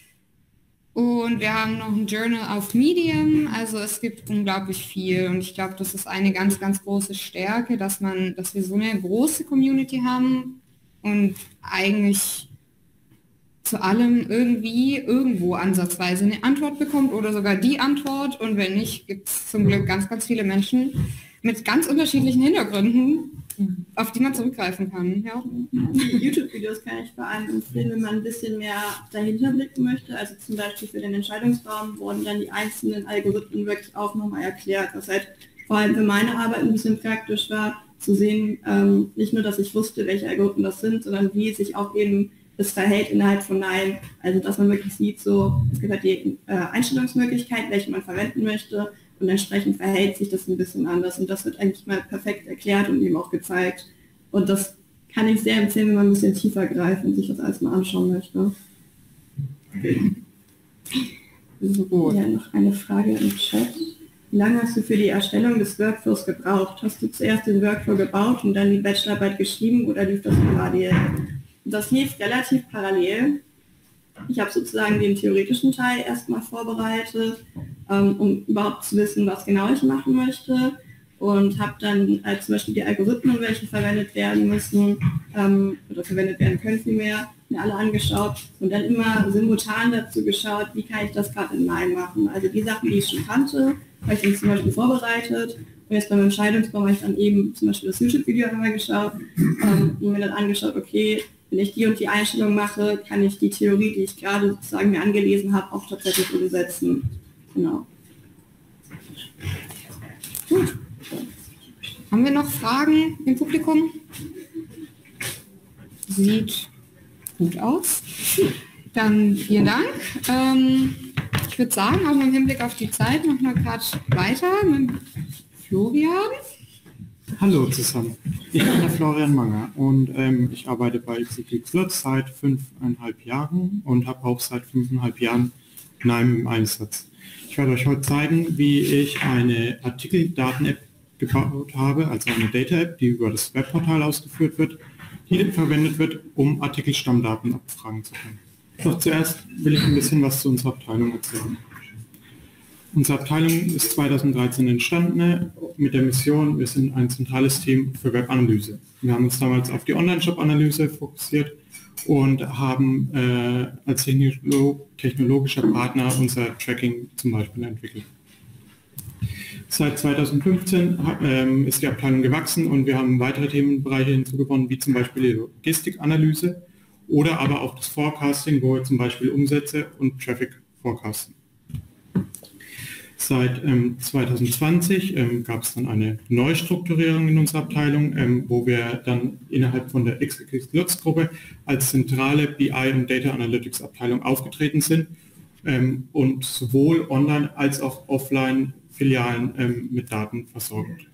Und wir haben noch ein Journal auf Medium, also es gibt unglaublich viel und ich glaube, das ist eine ganz, ganz große Stärke, dass man, dass wir so eine große Community haben und eigentlich zu allem irgendwie irgendwo ansatzweise eine Antwort bekommt oder sogar die Antwort und wenn nicht, gibt es zum Glück ganz, ganz viele Menschen mit ganz unterschiedlichen Hintergründen, auf die man zurückgreifen kann. Ja. Die YouTube-Videos kann ich vor allem empfehlen, wenn man ein bisschen mehr dahinter blicken möchte. Also zum Beispiel für den Entscheidungsraum wurden dann die einzelnen Algorithmen wirklich auch nochmal erklärt, was halt vor allem für meine Arbeit ein bisschen praktisch war, zu sehen, ähm, nicht nur, dass ich wusste, welche Algorithmen das sind, sondern wie sich auch eben das verhält innerhalb von Nein. Also dass man wirklich sieht, so, es gibt halt die äh, Einstellungsmöglichkeit, welche man verwenden möchte, und entsprechend verhält sich das ein bisschen anders. Und das wird eigentlich mal perfekt erklärt und eben auch gezeigt. Und das kann ich sehr empfehlen, wenn man ein bisschen tiefer greift und sich das alles mal anschauen möchte. Okay. So, ja, noch eine Frage im Chat. Wie lange hast du für die Erstellung des Workflows gebraucht? Hast du zuerst den Workflow gebaut und dann die Bachelorarbeit geschrieben oder lief das parallel? Das lief relativ parallel. Ich habe sozusagen den theoretischen Teil erstmal vorbereitet, ähm, um überhaupt zu wissen, was genau ich machen möchte, und habe dann äh, zum Beispiel die Algorithmen, welche verwendet werden müssen ähm, oder verwendet werden können vielmehr, mir alle angeschaut und dann immer simultan dazu geschaut, wie kann ich das gerade in Nein machen. Also die Sachen, die ich schon kannte, habe ich dann zum Beispiel vorbereitet, und jetzt beim Entscheidungsbaum habe ich dann eben zum Beispiel das YouTube-Video einmal geschaut ähm, und mir dann angeschaut, okay, wenn ich die und die Einstellung mache, kann ich die Theorie, die ich gerade sozusagen mir angelesen habe, auch tatsächlich umsetzen. Genau. Gut. Haben wir noch Fragen im Publikum? Sieht gut aus. Dann vielen Dank. Ähm, ich würde sagen, auch im Hinblick auf die Zeit machen wir gerade weiter mit Florian. Hallo zusammen, ich bin der Florian Manger und ähm, ich arbeite bei Execute seit fünfeinhalb Jahren und habe auch seit fünfeinhalb Jahren Neim im Einsatz. Ich werde euch heute zeigen, wie ich eine Artikeldaten-App gebaut habe, also eine Data-App, die über das Webportal ausgeführt wird, die verwendet wird, um Artikelstammdaten abfragen zu können. Doch zuerst will ich ein bisschen was zu unserer Abteilung erzählen. Unsere Abteilung ist zweitausenddreizehn entstanden mit der Mission, wir sind ein zentrales Team für Webanalyse. Wir haben uns damals auf die Online-Shop-Analyse fokussiert und haben äh, als technolo technologischer Partner unser Tracking zum Beispiel entwickelt. Seit zweitausendfünfzehn ähm, ist die Abteilung gewachsen und wir haben weitere Themenbereiche hinzugewonnen, wie zum Beispiel die Logistikanalyse oder aber auch das Forecasting, wo wir zum Beispiel Umsätze und Traffic forecasten. Seit ähm, zweitausendzwanzig ähm, gab es dann eine Neustrukturierung in unserer Abteilung, ähm, wo wir dann innerhalb von der Execute-Lutz-Gruppe als zentrale B I und Data Analytics Abteilung aufgetreten sind ähm, und sowohl online als auch offline Filialen ähm, mit Daten versorgt.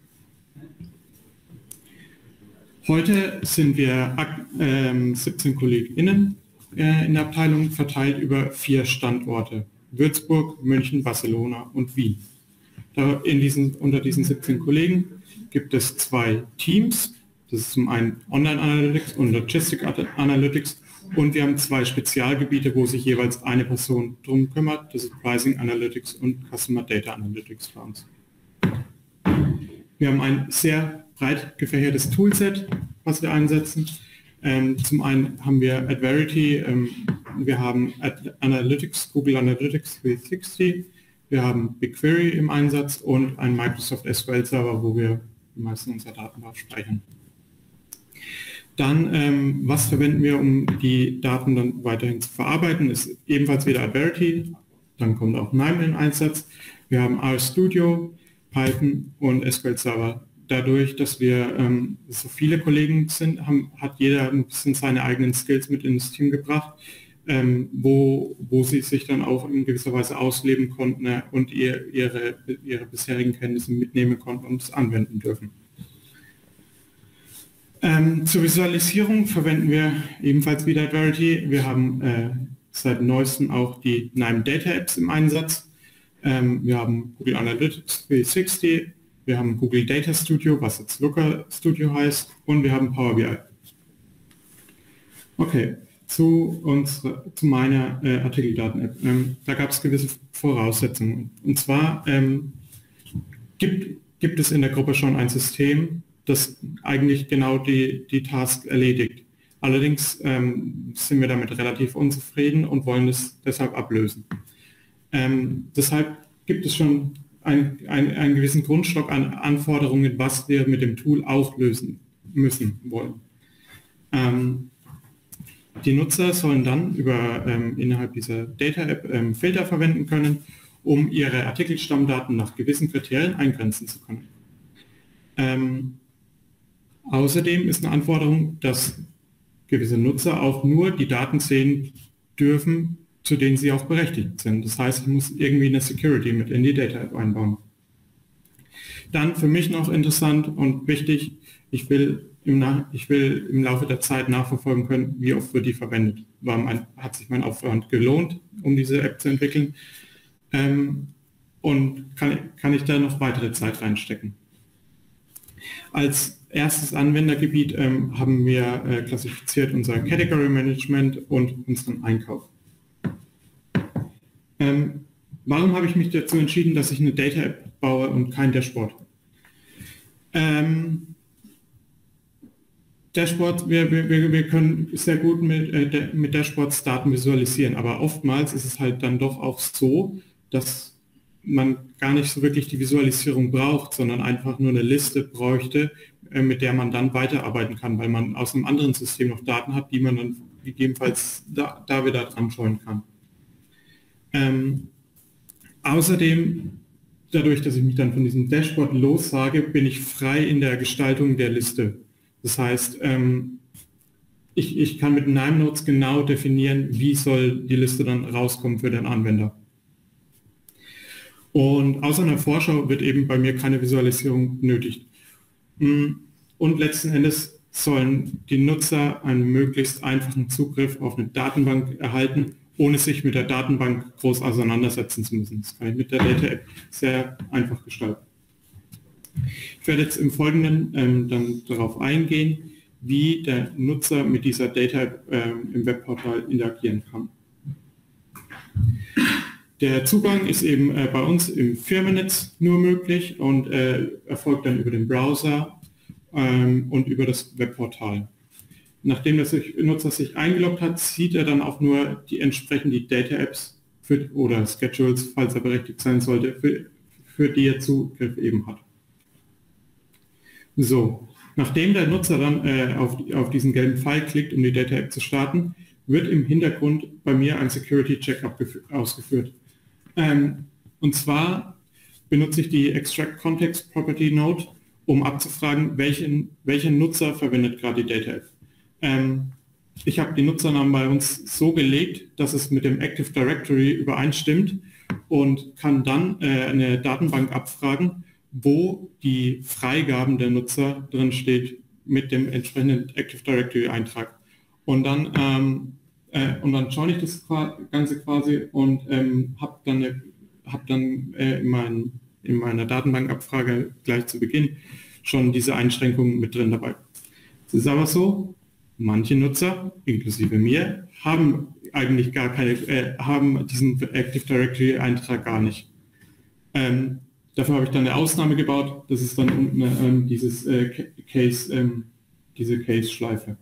Heute sind wir ähm, siebzehn KollegInnen äh, in der Abteilung, verteilt über vier Standorte: Würzburg, München, Barcelona und Wien. Da in diesen, unter diesen siebzehn Kollegen gibt es zwei Teams. Das ist zum einen Online Analytics und Logistic Analytics, und wir haben zwei Spezialgebiete, wo sich jeweils eine Person drum kümmert. Das ist Pricing Analytics und Customer Data Analytics für uns. Wir haben ein sehr breit gefächertes Toolset, was wir einsetzen. Ähm, zum einen haben wir Adverity, ähm, wir haben Ad Analytics, Google Analytics dreihundertsechzig, wir haben BigQuery im Einsatz und einen Microsoft S Q L Server, wo wir die meisten unserer Daten drauf speichern. Dann, ähm, was verwenden wir, um die Daten dann weiterhin zu verarbeiten, ist ebenfalls wieder Adverity, dann kommt auch Neim in Einsatz. Wir haben RStudio, Python und S Q L Server. Dadurch, dass wir ähm, so viele Kollegen sind, haben, hat jeder ein bisschen seine eigenen Skills mit ins Team gebracht, ähm, wo, wo sie sich dann auch in gewisser Weise ausleben konnten äh, und ihr, ihre, ihre bisherigen Kenntnisse mitnehmen konnten und es anwenden dürfen. Ähm, zur Visualisierung verwenden wir ebenfalls wieder Adverity. Wir haben äh, seit neuestem auch die Neim Data Apps im Einsatz. Ähm, wir haben Google Analytics dreihundertsechzig, wir haben Google Data Studio, was jetzt Looker Studio heißt, und wir haben Power B I. Okay, zu, unsere, zu meiner äh, Artikeldaten-App. Ähm, da gab es gewisse Voraussetzungen. Und zwar ähm, gibt, gibt es in der Gruppe schon ein System, das eigentlich genau die, die Task erledigt. Allerdings ähm, sind wir damit relativ unzufrieden und wollen es deshalb ablösen. Ähm, deshalb gibt es schon ein, ein, einen gewissen Grundstock an Anforderungen, was wir mit dem Tool auch lösen müssen wollen. Ähm, die Nutzer sollen dann über ähm, innerhalb dieser Data-App ähm, Filter verwenden können, um ihre Artikelstammdaten nach gewissen Kriterien eingrenzen zu können. Ähm, außerdem ist eine Anforderung, dass gewisse Nutzer auch nur die Daten sehen dürfen, zu denen sie auch berechtigt sind. Das heißt, ich muss irgendwie eine Security mit in die Data-App einbauen. Dann für mich noch interessant und wichtig, ich will im, Nach ich will im Laufe der Zeit nachverfolgen können, wie oft wird die verwendet. War mein, hat sich mein Aufwand gelohnt, um diese App zu entwickeln? Ähm, und kann, kann ich da noch weitere Zeit reinstecken? Als erstes Anwendergebiet ähm, haben wir äh, klassifiziert unser Category Management und unseren Einkauf. Ähm, warum habe ich mich dazu entschieden, dass ich eine Data-App baue und kein Dashboard? Ähm, Dashboard, wir, wir, wir können sehr gut mit, äh, mit Dashboards Daten visualisieren, aber oftmals ist es halt dann doch auch so, dass man gar nicht so wirklich die Visualisierung braucht, sondern einfach nur eine Liste bräuchte, äh, mit der man dann weiterarbeiten kann, weil man aus einem anderen System noch Daten hat, die man dann gegebenenfalls da, da wieder anschauen kann. Ähm, außerdem, dadurch, dass ich mich dann von diesem Dashboard lossage, bin ich frei in der Gestaltung der Liste. Das heißt, ähm, ich, ich kann mit NimeNodes genau definieren, wie soll die Liste dann rauskommen für den Anwender. Und außer einer Vorschau wird eben bei mir keine Visualisierung benötigt. Und letzten Endes sollen die Nutzer einen möglichst einfachen Zugriff auf eine Datenbank erhalten, ohne sich mit der Datenbank groß auseinandersetzen zu müssen. Das kann ich mit der Data-App sehr einfach gestalten. Ich werde jetzt im Folgenden ähm, dann darauf eingehen, wie der Nutzer mit dieser Data-App ähm, im Webportal interagieren kann. Der Zugang ist eben äh, bei uns im Firmennetz nur möglich und äh, erfolgt dann über den Browser ähm, und über das Webportal. Nachdem der Nutzer sich eingeloggt hat, sieht er dann auch nur die entsprechenden Data-Apps oder Schedules, falls er berechtigt sein sollte, für, für die er Zugriff eben hat. So, nachdem der Nutzer dann äh, auf, auf diesen gelben Pfeil klickt, um die Data-App zu starten, wird im Hintergrund bei mir ein Security-Check ausgeführt. Ähm, und zwar benutze ich die Extract Context Property Node, um abzufragen, welchen, welcher Nutzer verwendet gerade die Data-App. Ähm, ich habe die Nutzernamen bei uns so gelegt, dass es mit dem Active Directory übereinstimmt und kann dann äh, eine Datenbank abfragen, wo die Freigaben der Nutzer drin steht mit dem entsprechenden Active Directory Eintrag. Und dann, ähm, äh, und dann schaue ich das Ganze quasi und ähm, habe dann, hab dann äh, in, mein, in meiner Datenbankabfrage gleich zu Beginn schon diese Einschränkungen mit drin dabei. Es ist aber so, manche Nutzer, inklusive mir, haben eigentlich gar keine, äh, haben diesen Active Directory Eintrag gar nicht. Ähm, dafür habe ich dann eine Ausnahme gebaut, das ist dann unten ähm, dieses äh, Case, ähm, diese Case-Schleife.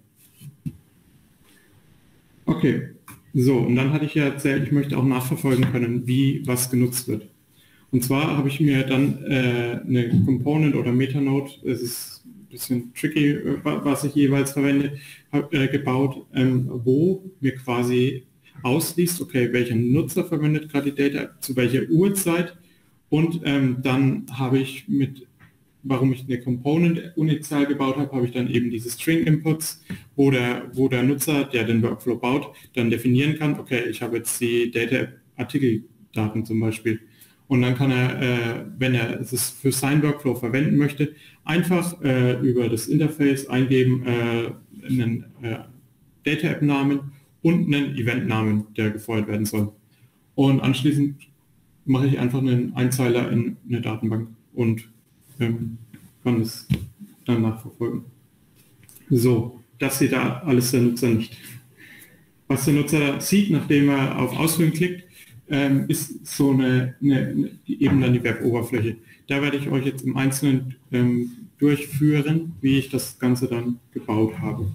Okay, so, und dann hatte ich ja erzählt, ich möchte auch nachverfolgen können, wie was genutzt wird. Und zwar habe ich mir dann äh, eine Component oder Metanode, es ist ein bisschen tricky, was ich jeweils verwende, hab, äh, gebaut, ähm, wo mir quasi ausliest, okay, welcher Nutzer verwendet gerade die Data, zu welcher Uhrzeit, und ähm, dann habe ich mit, warum ich eine Component unizal gebaut habe, habe ich dann eben diese String Inputs, wo der, wo der Nutzer, der den Workflow baut, dann definieren kann, okay, ich habe jetzt die Data Artikeldaten zum Beispiel. Und dann kann er, äh, wenn er es für seinen Workflow verwenden möchte, einfach äh, über das Interface eingeben, äh, einen äh, Data-App-Namen und einen Event-Namen, der gefeuert werden soll. Und anschließend mache ich einfach einen Einzeiler in eine Datenbank und ähm, kann es dann nachverfolgen. So, das sieht da alles der Nutzer nicht. Was der Nutzer sieht, nachdem er auf Ausführen klickt, ähm, ist so eine, eine, eine, eben dann die Web-Oberfläche. Da werde ich euch jetzt im Einzelnen ähm, durchführen, wie ich das Ganze dann gebaut habe.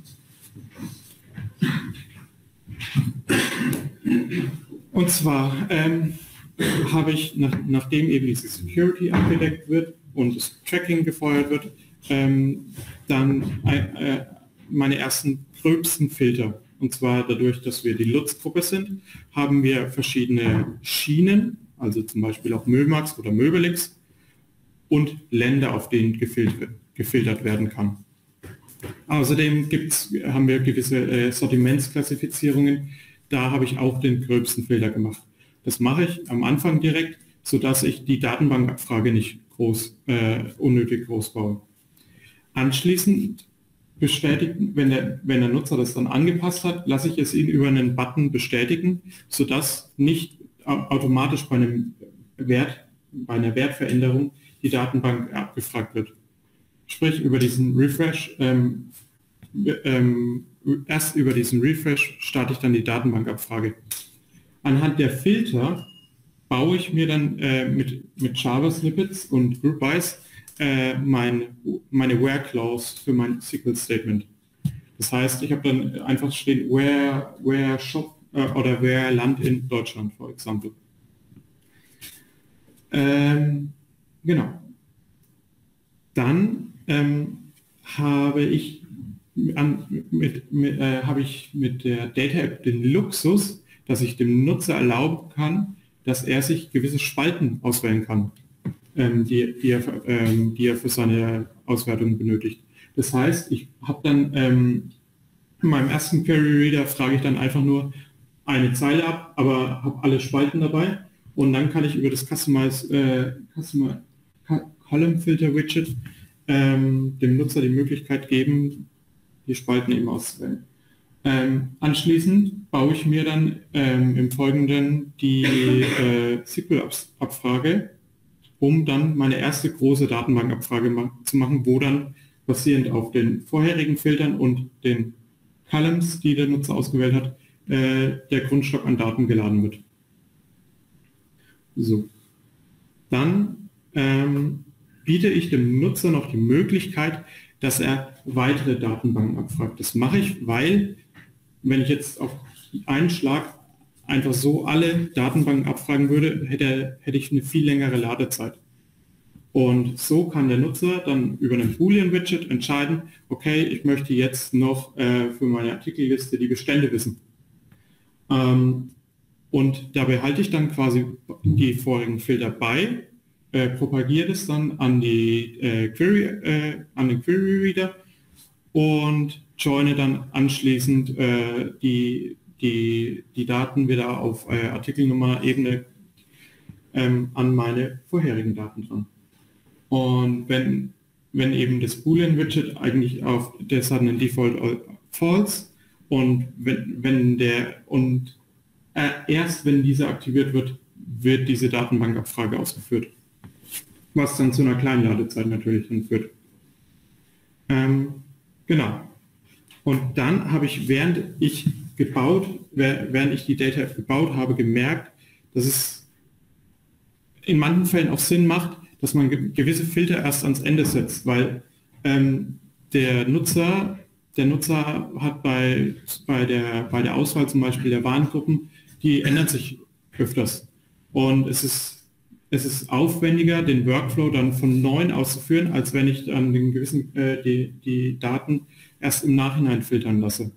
Und zwar ähm, habe ich, nach, nachdem eben diese Security abgedeckt wird und das Tracking gefeuert wird, ähm, dann äh, meine ersten gröbsten Filter. Und zwar dadurch, dass wir die Lutz-Gruppe sind, haben wir verschiedene Schienen, also zum Beispiel auch Mömax oder Möbelix und Länder, auf denen gefiltert, gefiltert werden kann. Außerdem gibt's, haben wir gewisse äh, Sortimentsklassifizierungen. Da habe ich auch den gröbsten Filter gemacht. Das mache ich am Anfang direkt, sodass ich die Datenbankabfrage nicht groß, äh, unnötig groß baue. Anschließend bestätigen, wenn der, wenn der Nutzer das dann angepasst hat, lasse ich es ihn über einen Button bestätigen, sodass nicht automatisch bei einem Wert, bei einer Wertveränderung die Datenbank abgefragt wird. Sprich, über diesen Refresh, ähm, ähm, erst über diesen Refresh starte ich dann die Datenbankabfrage. Anhand der Filter baue ich mir dann äh, mit, mit Java-Snippets und Group-Bys äh, mein, meine Where-Clause für mein S Q L-Statement. Das heißt, ich habe dann einfach stehen, where, where shop äh, oder where Land in Deutschland, for example. Ähm, genau. Dann ähm, habe ich, an, mit, mit, äh, habe ich mit der Data App den Luxus, dass ich dem Nutzer erlauben kann, dass er sich gewisse Spalten auswählen kann, ähm, die, die, er, ähm, die er für seine Auswertung benötigt. Das heißt, ich habe dann ähm, in meinem ersten Query Reader frage ich dann einfach nur eine Zeile ab, aber habe alle Spalten dabei und dann kann ich über das Customize, äh, Customer, Column Filter Widget ähm, dem Nutzer die Möglichkeit geben, die Spalten eben auszuwählen. Ähm, anschließend baue ich mir dann ähm, im Folgenden die äh, S Q L-Abfrage, um dann meine erste große Datenbankabfrage ma zu machen, wo dann basierend auf den vorherigen Filtern und den Columns, die der Nutzer ausgewählt hat, äh, der Grundstock an Daten geladen wird. So. Dann ähm, biete ich dem Nutzer noch die Möglichkeit, dass er weitere Datenbanken abfragt. Das mache ich, weil, wenn ich jetzt auf einen Schlag einfach so alle Datenbanken abfragen würde, hätte, hätte ich eine viel längere Ladezeit. Und so kann der Nutzer dann über einen Boolean-Widget entscheiden, okay, ich möchte jetzt noch äh, für meine Artikelliste die Bestände wissen. Ähm, und dabei halte ich dann quasi die vorigen Filter bei, äh, propagiere es dann an, die, äh, Query, äh, an den Query Reader und joine dann anschließend äh, die, die, die Daten wieder auf äh, Artikelnummer-Ebene ähm, an meine vorherigen Daten dran. Und wenn, wenn eben das Boolean-Widget eigentlich auf, das hat einen Default False und wenn, wenn der und äh, erst wenn dieser aktiviert wird, wird diese Datenbankabfrage ausgeführt. Was dann zu einer kleinen Ladezeit natürlich dann führt. Ähm, genau. Und dann habe ich, während ich gebaut, während ich die Data App gebaut habe, gemerkt, dass es in manchen Fällen auch Sinn macht, dass man gewisse Filter erst ans Ende setzt, weil ähm, der Nutzer, der Nutzer hat bei, bei, der, bei der Auswahl zum Beispiel der Warengruppen, die ändert sich öfters. Und es ist, es ist aufwendiger, den Workflow dann von neuem auszuführen, als wenn ich dann den gewissen, äh, die, die Daten erst im Nachhinein filtern lasse.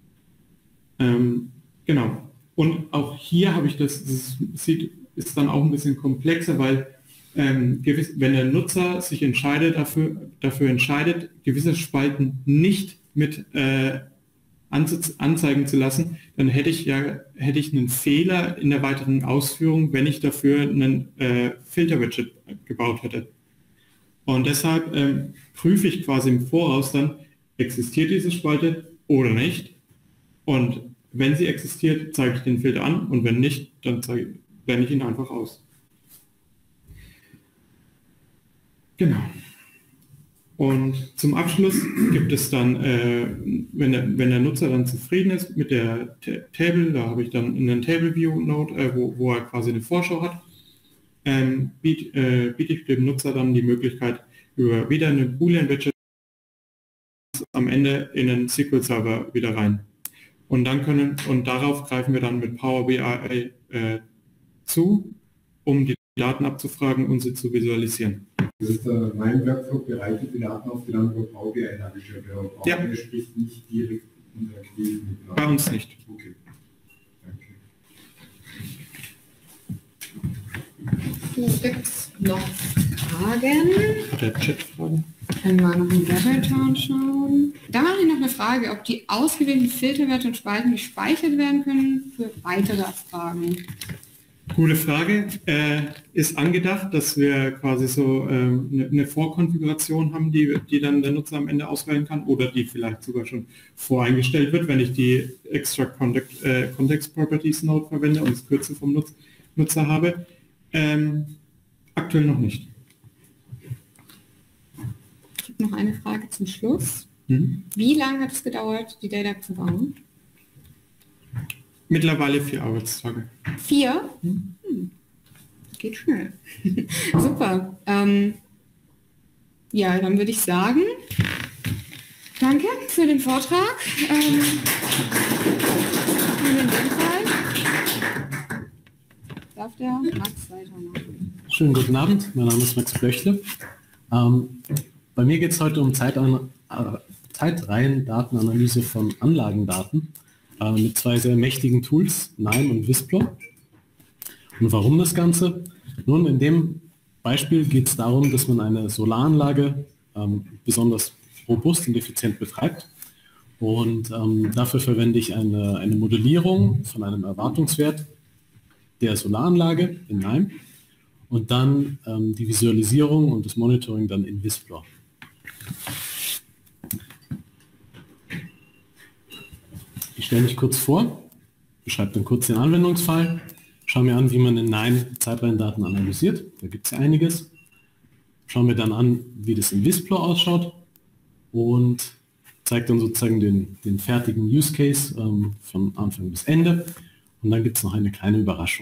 Ähm, genau. Und auch hier habe ich das, das sieht, ist dann auch ein bisschen komplexer, weil Ähm, gewiss, wenn der Nutzer sich entscheidet, dafür, dafür entscheidet, gewisse Spalten nicht mit äh, anzeigen zu lassen, dann hätte ich ja hätte ich einen Fehler in der weiteren Ausführung, wenn ich dafür einen äh, Filter-Widget gebaut hätte. Und deshalb ähm, prüfe ich quasi im Voraus dann, existiert diese Spalte oder nicht. Und wenn sie existiert, zeige ich den Filter an und wenn nicht, dann zeige, blende ich ihn einfach aus. Genau. Und zum Abschluss gibt es dann, äh, wenn, der, wenn der Nutzer dann zufrieden ist mit der Table, da habe ich dann einen Table View Node, äh, wo, wo er quasi eine Vorschau hat, ähm, biete äh, biet ich dem Nutzer dann die Möglichkeit, über wieder eine Boolean Widget am Ende in den S Q L Server wieder rein. Und dann können, und darauf greifen wir dann mit Power B I äh, zu, um die Daten abzufragen und sie zu visualisieren. Das ist äh, mein Workflow, bereitet die Daten auf, die dann über Power B I dargestellt werden. Power B I Ja. spricht nicht direkt interaktiv mit Daten. Bei uns nicht. Okay. Danke. Gibt es noch Fragen? Der Chat-Frage. Können wir noch in Webbeltown schauen. Da mache ich noch eine Frage, ob die ausgewählten Filterwerte und Spalten gespeichert werden können für weitere Abfragen. Gute Frage. Äh, ist angedacht, dass wir quasi so ähm, eine, eine Vorkonfiguration haben, die, die dann der Nutzer am Ende auswählen kann oder die vielleicht sogar schon voreingestellt wird, wenn ich die Extra Context, äh, Context Properties Node verwende und das Kürzel vom Nutz, Nutzer habe. Ähm, aktuell noch nicht. Ich habe noch eine Frage zum Schluss. Mhm. Wie lange hat es gedauert, die Data zu bauen? Mittlerweile vier Arbeitstage. Vier? Hm. Geht schnell. Super. Ähm, ja, dann würde ich sagen, danke für den Vortrag. Ähm, in dem Fall darf der Max weitermachen. Schönen guten Abend, mein Name ist Max Blöchle. Ähm, bei mir geht es heute um Zeitan äh, Zeitreihen-Datenanalyse von Anlagendaten äh, mit zwei sehr mächtigen Tools, Nime und Visplor. Und warum das Ganze? Nun, in dem Beispiel geht es darum, dass man eine Solaranlage ähm, besonders robust und effizient betreibt. Und ähm, dafür verwende ich eine, eine Modellierung von einem Erwartungswert der Solaranlage in Nime und dann ähm, die Visualisierung und das Monitoring dann in Visplor. Ich stelle mich kurz vor, beschreibe dann kurz den Anwendungsfall, schaue mir an, wie man in Nime Zeitreihendaten analysiert, da gibt es ja einiges, schaue mir dann an, wie das in Visplor ausschaut und zeige dann sozusagen den, den fertigen Use Case ähm, von Anfang bis Ende. Und dann gibt es noch eine kleine Überraschung.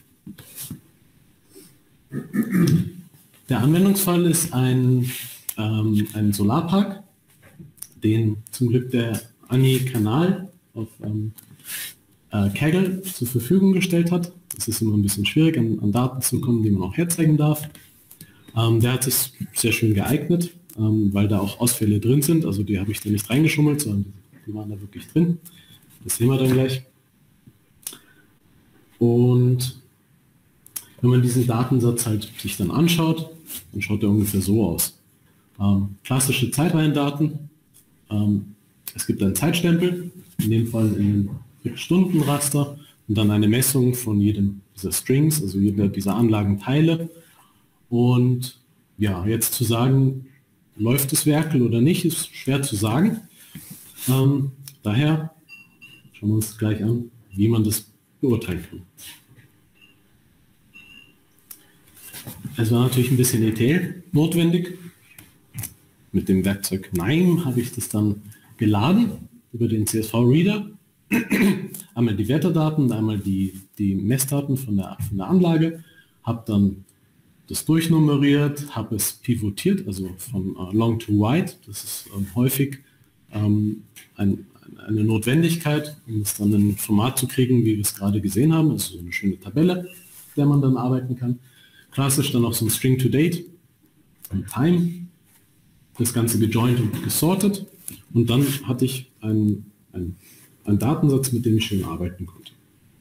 Der Anwendungsfall ist ein, ähm, ein Solarpark, den zum Glück der Anni Kanal auf ähm, äh, Kaggle zur Verfügung gestellt hat. Es ist immer ein bisschen schwierig, an, an Daten zu kommen, die man auch herzeigen darf. Ähm, der hat es sehr schön geeignet, ähm, weil da auch Ausfälle drin sind. Also die habe ich da nicht reingeschummelt, sondern die waren da wirklich drin. Das sehen wir dann gleich. Und wenn man diesen Datensatz halt sich dann anschaut, dann schaut er ungefähr so aus. Ähm, klassische Zeitreihendaten. Ähm, es gibt einen Zeitstempel, in dem Fall in Stundenraster und dann eine Messung von jedem dieser Strings, also jeder dieser Anlagenteile. Und ja, jetzt zu sagen, läuft das Werkel oder nicht, ist schwer zu sagen. Ähm, daher schauen wir uns gleich an, wie man das beurteilen kann. Es war natürlich ein bisschen E T L notwendig. Mit dem Werkzeug Nime habe ich das dann geladen über den C S V-Reader. Einmal die Wetterdaten und einmal die, die Messdaten von der, von der Anlage. Habe dann das durchnummeriert, habe es pivotiert, also von uh, long to wide. Das ist ähm, häufig ähm, ein, eine Notwendigkeit, um es dann in ein Format zu kriegen, wie wir es gerade gesehen haben. Also so eine schöne Tabelle, mit der man dann arbeiten kann. Klassisch dann auch so ein String to Date und Time. Das Ganze gejoint und gesortet. Und dann hatte ich einen, einen, einen Datensatz, mit dem ich schön arbeiten konnte.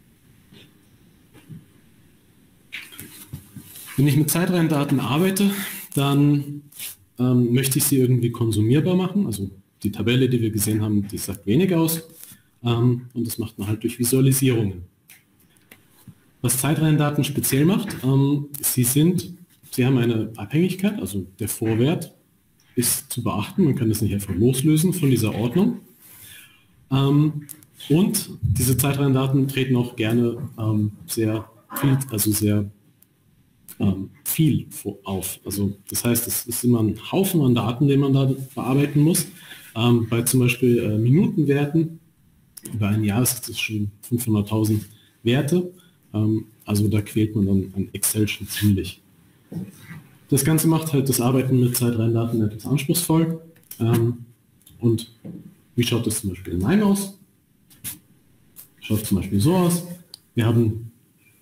Wenn ich mit Zeitreihendaten arbeite, dann ähm, möchte ich sie irgendwie konsumierbar machen. Also die Tabelle, die wir gesehen haben, die sagt wenig aus. Ähm, und das macht man halt durch Visualisierungen. Was Zeitreihendaten speziell macht, ähm, sie sind, sie haben eine Abhängigkeit, also der Vorwert ist zu beachten, man kann das nicht einfach loslösen von dieser Ordnung. Ähm, und diese Zeitreihendaten treten auch gerne ähm, sehr viel, also sehr ähm, viel auf. Also das heißt, es ist immer ein Haufen an Daten, den man da bearbeiten muss. Ähm, bei zum Beispiel äh, Minutenwerten, über ein Jahr ist das schon fünfhunderttausend Werte. Ähm, also da quält man dann an Excel schon ziemlich. Das Ganze macht halt das Arbeiten mit Zeitreihendaten etwas anspruchsvoll. Ähm, und wie schaut das zum Beispiel in Nime aus? Schaut zum Beispiel so aus. Wir haben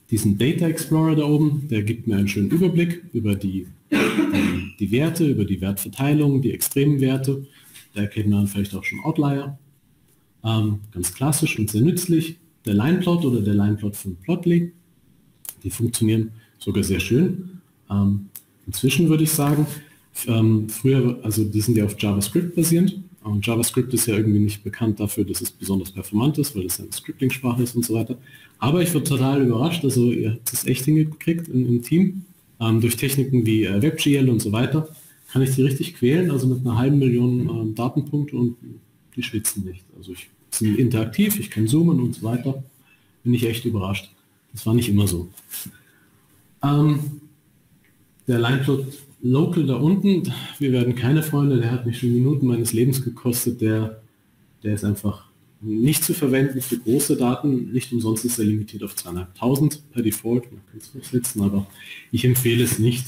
diesen Data Explorer da oben, der gibt mir einen schönen Überblick über die, die, die Werte, über die Wertverteilung, die extremen Werte. Da erkennt man vielleicht auch schon Outlier. Ähm, ganz klassisch und sehr nützlich. Der Lineplot oder der Lineplot von Plotly, die funktionieren sogar sehr schön. Ähm, inzwischen würde ich sagen, ähm, früher, also die sind ja auf JavaScript basierend. Und JavaScript ist ja irgendwie nicht bekannt dafür, dass es besonders performant ist, weil es eine Scripting-Sprache ist und so weiter. Aber ich wurde total überrascht, also ihr habt das echt hingekriegt im, im Team. Ähm, durch Techniken wie äh, WebGL und so weiter kann ich die richtig quälen, also mit einer halben Million ähm, Datenpunkte und die schwitzen nicht. Also ich sind interaktiv, ich kann zoomen und so weiter. Bin ich echt überrascht. Das war nicht immer so. Ähm, der Lineplot Local da unten, wir werden keine Freunde, der hat mich schon Minuten meines Lebens gekostet, der, der ist einfach nicht zu verwenden für große Daten, nicht umsonst ist er limitiert auf zweitausendfünfhundert per Default, man kann es hochsetzen, aber ich empfehle es nicht.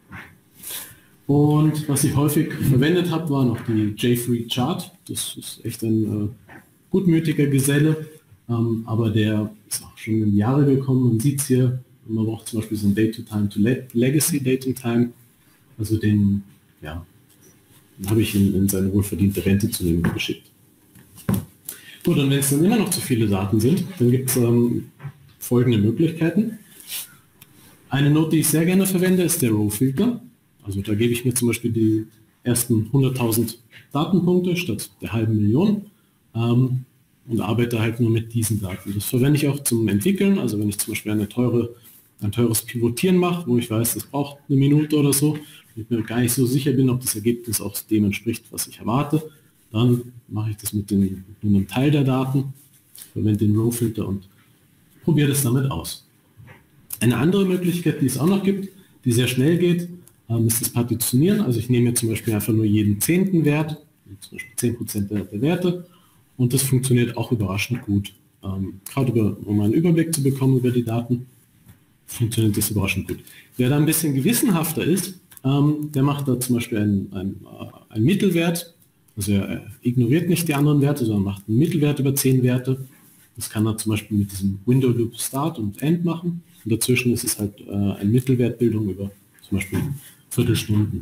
Und was ich häufig verwendet habe, war noch die jFree Chart, das ist echt ein äh, gutmütiger Geselle, ähm, aber der ist auch schon in Jahre gekommen, man sieht es hier, man braucht zum Beispiel so ein Date-to-Time-to-Legacy Date-in-Time, also den, ja, den habe ich in, in seine wohlverdiente Rente zunehmend geschickt. Gut, und wenn es dann immer noch zu viele Daten sind, dann gibt es ähm, folgende Möglichkeiten. Eine Note, die ich sehr gerne verwende, ist der Row-Filter. Also da gebe ich mir zum Beispiel die ersten hunderttausend Datenpunkte statt der halben Million ähm, und arbeite halt nur mit diesen Daten. Das verwende ich auch zum Entwickeln, also wenn ich zum Beispiel eine teure, ein teures Pivotieren mache, wo ich weiß, das braucht eine Minute oder so, und ich mir gar nicht so sicher bin, ob das Ergebnis auch dem entspricht, was ich erwarte, dann mache ich das mit, den, mit einem Teil der Daten, verwende den Row-Filter und probiere das damit aus. Eine andere Möglichkeit, die es auch noch gibt, die sehr schnell geht, ähm, ist das Partitionieren. Also ich nehme mir zum Beispiel einfach nur jeden zehnten Wert, zum Beispiel zehn Prozent der, der Werte, und das funktioniert auch überraschend gut. Ähm, gerade über, um einen Überblick zu bekommen über die Daten, funktioniert das überraschend gut. Wer da ein bisschen gewissenhafter ist, ähm, der macht da zum Beispiel einen, einen, äh, einen Mittelwert, also er ignoriert nicht die anderen Werte, sondern macht einen Mittelwert über zehn Werte. Das kann er zum Beispiel mit diesem Window Loop Start und End machen. Und dazwischen ist es halt äh, eine Mittelwertbildung über zum Beispiel Viertelstunden.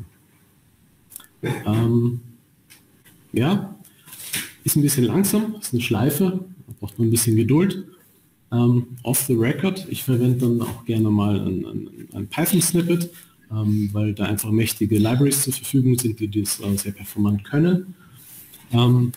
Ähm, ja, ist ein bisschen langsam, ist eine Schleife, da braucht man ein bisschen Geduld. Ähm, off the record, ich verwende dann auch gerne mal ein, ein, ein Python-Snippet, ähm, weil da einfach mächtige Libraries zur Verfügung sind, die das äh, sehr performant können. Ähm,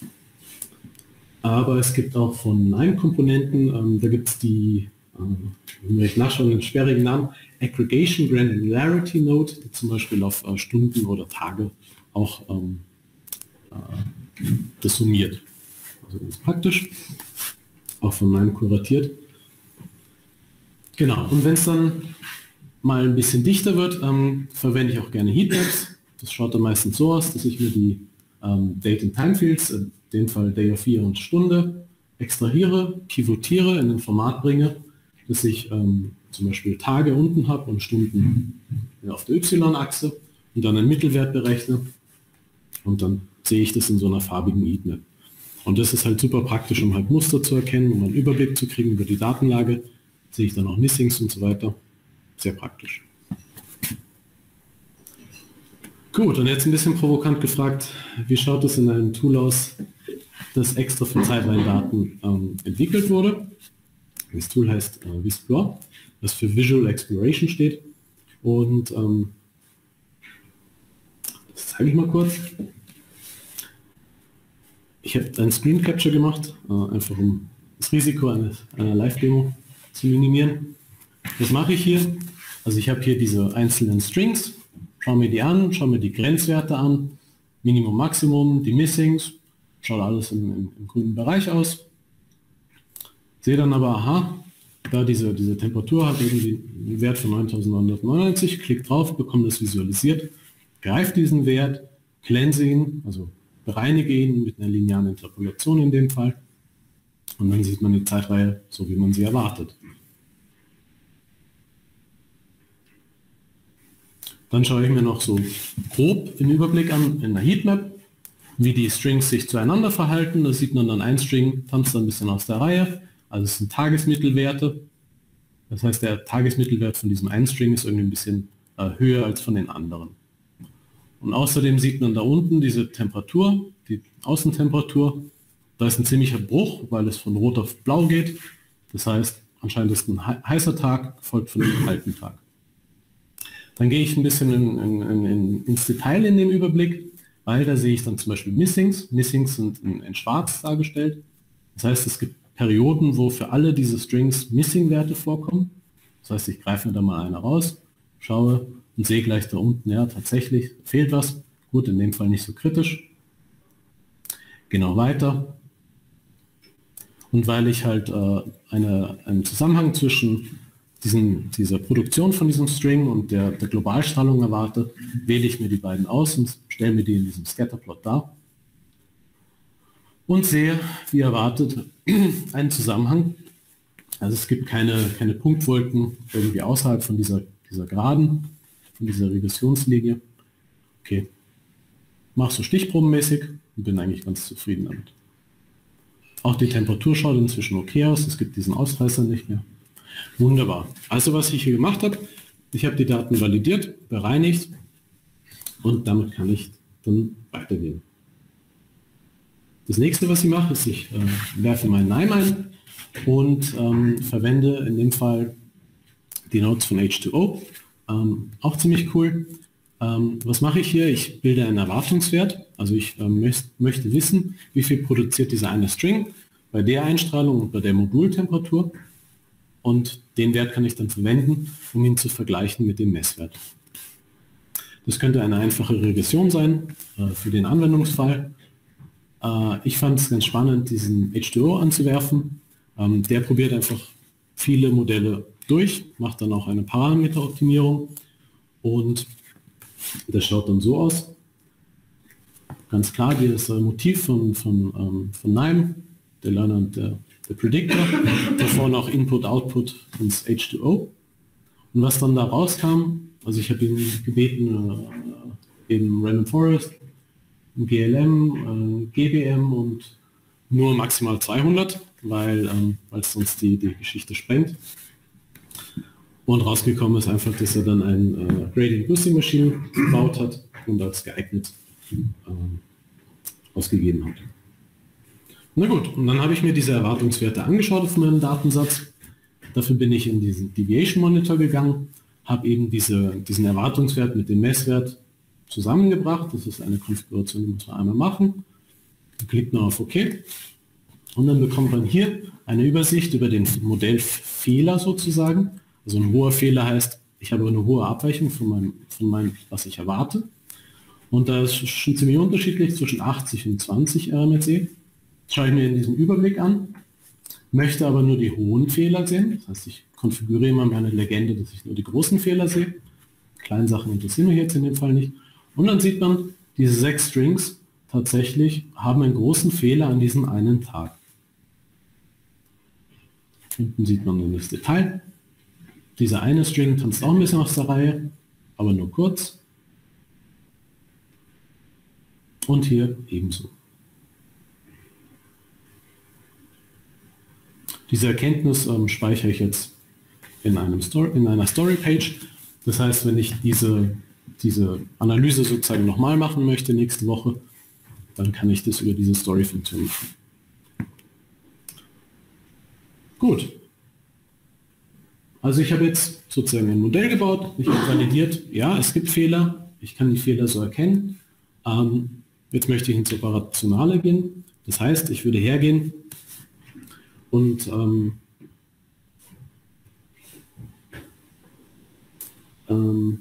aber es gibt auch von Lime-Komponenten, ähm, da gibt es die, ähm, wenn ich nachschauen, den schwierigen Namen, Aggregation Granularity Node, die zum Beispiel auf äh, Stunden oder Tage auch ähm, äh, das summiert. Also ganz praktisch, auch von Lime kuratiert. Genau, und wenn es dann mal ein bisschen dichter wird, ähm, verwende ich auch gerne Heatmaps. Das schaut dann meistens so aus, dass ich mir die ähm, Date-and-Time-Fields, in dem Fall Day of Year und Stunde, extrahiere, pivotiere, in ein Format bringe, dass ich ähm, zum Beispiel Tage unten habe und Stunden auf der Y-Achse und dann einen Mittelwert berechne und dann sehe ich das in so einer farbigen Heatmap. Und das ist halt super praktisch, um halt Muster zu erkennen, um einen Überblick zu kriegen über die Datenlage. Sehe ich dann auch Missings und so weiter. Sehr praktisch. Gut, und jetzt ein bisschen provokant gefragt, wie schaut es in einem Tool aus, das extra für Zeitreihendaten ähm, entwickelt wurde? Das Tool heißt äh, Visplore, das für Visual Exploration steht. Und ähm, das zeige ich mal kurz. Ich habe einen Screen Capture gemacht, äh, einfach um das Risiko eines, einer Live-Demo zu minimieren. Was mache ich hier? Also ich habe hier diese einzelnen Strings, schaue mir die an, schaue mir die Grenzwerte an, Minimum, Maximum, die Missings, schaut alles im, im, im grünen Bereich aus. Sehe dann aber, aha, da diese, diese Temperatur hat irgendwie einen Wert von neuntausendneunhundertneunundneunzig, klick drauf, bekomme das visualisiert, greife diesen Wert, cleanse ihn, also bereinige ihn mit einer linearen Interpolation in dem Fall, und dann sieht man die Zeitreihe so, wie man sie erwartet. Dann schaue ich mir noch so grob den Überblick an in der Heatmap, wie die Strings sich zueinander verhalten. Da sieht man dann, ein String tanzt ein bisschen aus der Reihe, also es sind Tagesmittelwerte. Das heißt, der Tagesmittelwert von diesem einen String ist irgendwie ein bisschen äh, höher als von den anderen. Und außerdem sieht man da unten diese Temperatur, die Außentemperatur. Da ist ein ziemlicher Bruch, weil es von rot auf blau geht. Das heißt, anscheinend ist ein heißer Tag, gefolgt von einem kalten Tag. Dann gehe ich ein bisschen in, in, in, ins Detail in dem Überblick, weil da sehe ich dann zum Beispiel Missings. Missings sind in, in schwarz dargestellt. Das heißt, es gibt Perioden, wo für alle diese Strings Missing-Werte vorkommen. Das heißt, ich greife mir da mal eine raus, schaue und sehe gleich da unten, ja, tatsächlich fehlt was. Gut, in dem Fall nicht so kritisch. Genau weiter. Und weil ich halt äh, eine, einen Zusammenhang zwischen diesen, dieser Produktion von diesem String und der, der Globalstrahlung erwarte, wähle ich mir die beiden aus und stelle mir die in diesem Scatterplot dar. Und sehe, wie erwartet, einen Zusammenhang. Also es gibt keine, keine Punktwolken irgendwie außerhalb von dieser, dieser Geraden, von dieser Regressionslinie. Okay, mache so stichprobenmäßig und bin eigentlich ganz zufrieden damit. Auch die Temperatur schaut inzwischen okay aus, es gibt diesen Ausreißer nicht mehr. Wunderbar. Also was ich hier gemacht habe, ich habe die Daten validiert, bereinigt und damit kann ich dann weitergehen. Das nächste, was ich mache, ist, ich äh, werfe meinen N I M E ein und ähm, verwende in dem Fall die Nodes von H zwei O. Ähm, auch ziemlich cool. Ähm, was mache ich hier? Ich bilde einen Erwartungswert. Also ich äh, möcht, möchte wissen, wie viel produziert dieser eine String bei der Einstrahlung und bei der Modultemperatur. Und den Wert kann ich dann verwenden, um ihn zu vergleichen mit dem Messwert. Das könnte eine einfache Regression sein äh, für den Anwendungsfall. Äh, ich fand es ganz spannend, diesen H zwei O anzuwerfen. Ähm, der probiert einfach viele Modelle durch, macht dann auch eine Parameteroptimierung und das schaut dann so aus. Ganz klar, hier ist das Motiv von, von, ähm, von N I M E, der Learner und der, der Predictor, davor noch Input, Output ins H zwei O. Und was dann da rauskam, also ich habe ihn gebeten, äh, eben Random Forest, G L M, äh, G B M und nur maximal zweihundert, weil ähm, es sonst die, die Geschichte sprengt. Und rausgekommen ist einfach, dass er dann ein äh, Gradient Boosting Machine gebaut hat und als geeignet äh, ausgegeben hat. Na gut, und dann habe ich mir diese Erwartungswerte angeschaut auf meinem Datensatz. Dafür bin ich in diesen Deviation Monitor gegangen, habe eben diese, diesen Erwartungswert mit dem Messwert zusammengebracht. Das ist eine Konfiguration, die muss man einmal machen. Klickt nur auf OK. Und dann bekommt man hier eine Übersicht über den Modellfehler sozusagen. Also ein hoher Fehler heißt, ich habe eine hohe Abweichung von meinem, von meinem, was ich erwarte. Und da ist schon ziemlich unterschiedlich zwischen achtzig und zwanzig R M S E. Das schaue ich mir in diesem Überblick an, möchte aber nur die hohen Fehler sehen. Das heißt, ich konfiguriere immer meine Legende, dass ich nur die großen Fehler sehe. Kleine Sachen interessieren mich jetzt in dem Fall nicht. Und dann sieht man, diese sechs Strings tatsächlich haben einen großen Fehler an diesem einen Tag. Hinten sieht man dann das Detail. Dieser eine String tanzt auch ein bisschen aus der Reihe, aber nur kurz. Und hier ebenso. Diese Erkenntnis ähm, speichere ich jetzt in, einem Story, in einer Story-Page. Das heißt, wenn ich diese, diese Analyse sozusagen nochmal machen möchte nächste Woche, dann kann ich das über diese Story-Funktion machen. Gut. Also ich habe jetzt sozusagen ein Modell gebaut, ich habe validiert, ja, es gibt Fehler, ich kann die Fehler so erkennen. Ähm, jetzt möchte ich ins Operationale gehen. Das heißt, ich würde hergehen und ähm, ähm,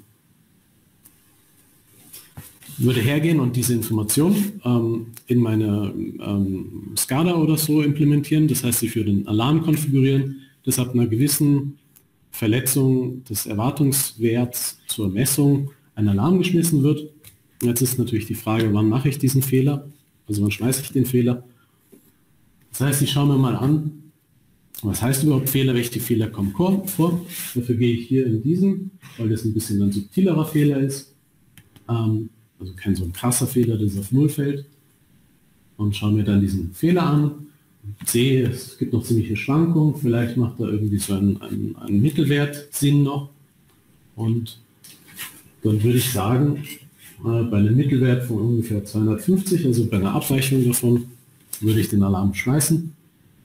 würde hergehen und diese Information ähm, in meine ähm, SCADA oder so implementieren. Das heißt, ich würde einen Alarm konfigurieren, das ab einer gewissen Verletzung des Erwartungswerts zur Messung ein Alarm geschmissen wird. Und jetzt ist natürlich die Frage, wann mache ich diesen Fehler? Also wann schmeiße ich den Fehler? Das heißt, ich schaue mir mal an, was heißt überhaupt Fehler, welche Fehler kommen vor. Dafür gehe ich hier in diesen, weil das ein bisschen ein subtilerer Fehler ist. Ähm, also kein so ein krasser Fehler, das auf Null fällt. Und schaue mir dann diesen Fehler an sehe, es gibt noch ziemliche Schwankungen, vielleicht macht da irgendwie so ein, ein, ein Mittelwert Sinn noch. Und dann würde ich sagen, äh, bei einem Mittelwert von ungefähr zweihundertfünfzig, also bei einer Abweichung davon, würde ich den Alarm schmeißen.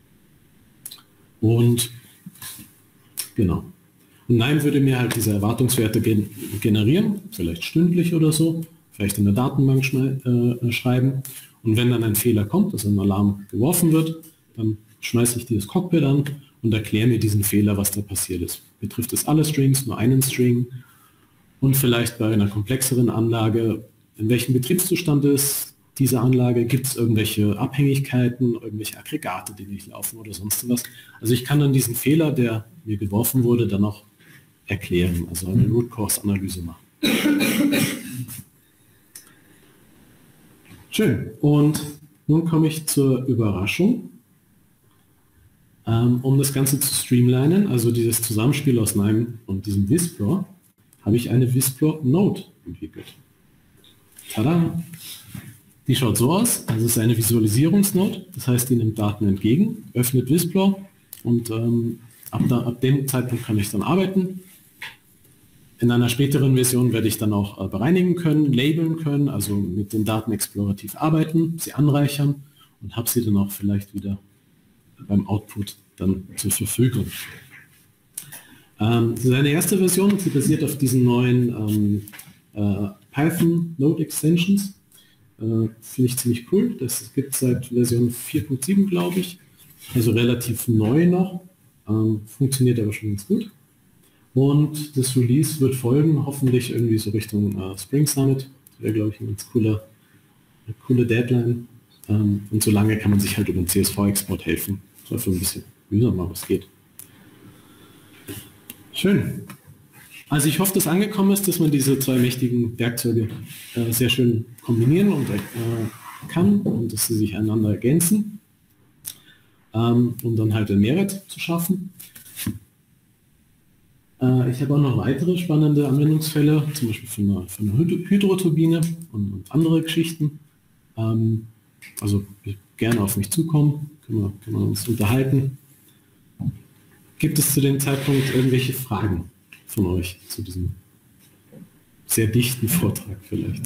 Und genau. Und nein, würde mir halt diese Erwartungswerte gen generieren, vielleicht stündlich oder so, vielleicht in der Datenbank äh, schreiben. Und wenn dann ein Fehler kommt, also ein Alarm geworfen wird, dann schmeiße ich dieses Cockpit an und erkläre mir diesen Fehler, was da passiert ist. Betrifft es alle Strings, nur einen String? Und vielleicht bei einer komplexeren Anlage, in welchem Betriebszustand ist diese Anlage, gibt es irgendwelche Abhängigkeiten, irgendwelche Aggregate, die nicht laufen oder sonst was. Also ich kann dann diesen Fehler, der mir geworfen wurde, dann auch erklären, also eine Root Cause Analyse machen. Schön. Und nun komme ich zur Überraschung. Ähm, um das Ganze zu streamlinen, also dieses Zusammenspiel aus NIME und diesem Visplor, habe ich eine Visplor Node entwickelt. Tada! Die schaut so aus, also es ist eine Visualisierungsnode, das heißt, die nimmt Daten entgegen, öffnet Visplor und ähm, ab, da, ab dem Zeitpunkt kann ich dann arbeiten. In einer späteren Version werde ich dann auch äh, bereinigen können, labeln können, also mit den Daten explorativ arbeiten, sie anreichern und habe sie dann auch vielleicht wieder beim Output dann zur Verfügung. Ähm, das ist eine erste Version, sie basiert auf diesen neuen ähm, äh, Python Node Extensions. Äh, Finde ich ziemlich cool. Das gibt es seit Version vier Punkt sieben, glaube ich. Also relativ neu noch. Ähm, funktioniert aber schon ganz gut. Und das Release wird folgen, hoffentlich irgendwie so Richtung äh, Spring Summit. Das wäre, glaube ich, ein ganz cooler, eine coole Deadline. Ähm, und solange kann man sich halt über den C S V-Export helfen. Das war für ein bisschen mühsam, aber es geht. Schön. Also ich hoffe, dass angekommen ist, dass man diese zwei mächtigen Werkzeuge äh, sehr schön kombinieren und, äh, kann und dass sie sich einander ergänzen, ähm, um dann halt einen Mehrwert zu schaffen. Äh, ich habe auch noch weitere spannende Anwendungsfälle, zum Beispiel für eine, für eine Hydroturbine und, und andere Geschichten. Ähm, also gerne auf mich zukommen, können wir, können wir uns unterhalten. Gibt es zu dem Zeitpunkt irgendwelche Fragen von euch zu diesem sehr dichten Vortrag vielleicht?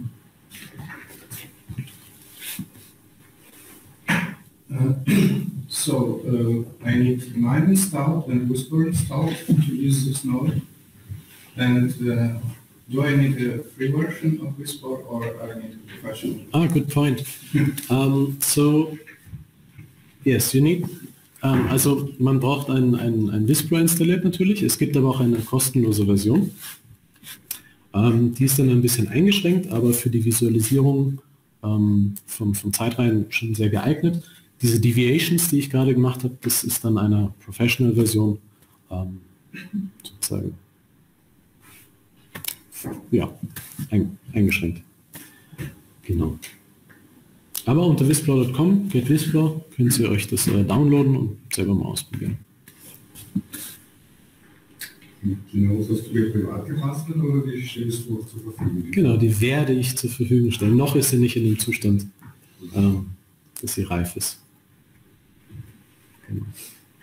Uh, so, uh, I need NIME installed and Whisper installed to use this node. And uh, do I need a free version of Whisper or I need a professional? Ah, good point. um, so, yes, you need... Um, also man braucht ein, ein, ein Whisper installiert natürlich. Es gibt aber auch eine kostenlose Version. Um, die ist dann ein bisschen eingeschränkt, aber für die Visualisierung um, vom, vom Zeitreihen schon sehr geeignet. Diese Deviations, die ich gerade gemacht habe, das ist dann eine Professional-Version, um, sozusagen, ja, ein, eingeschränkt. Genau. Aber unter Visplor Punkt com, get Visplor, könnt ihr euch das äh, downloaden und selber mal ausprobieren. Die Notes hast du dir privat gebastelt oder die stellst du zur Verfügung? Genau, die werde ich zur Verfügung stellen. Noch ist sie nicht in dem Zustand, ähm, dass sie reif ist. Genau.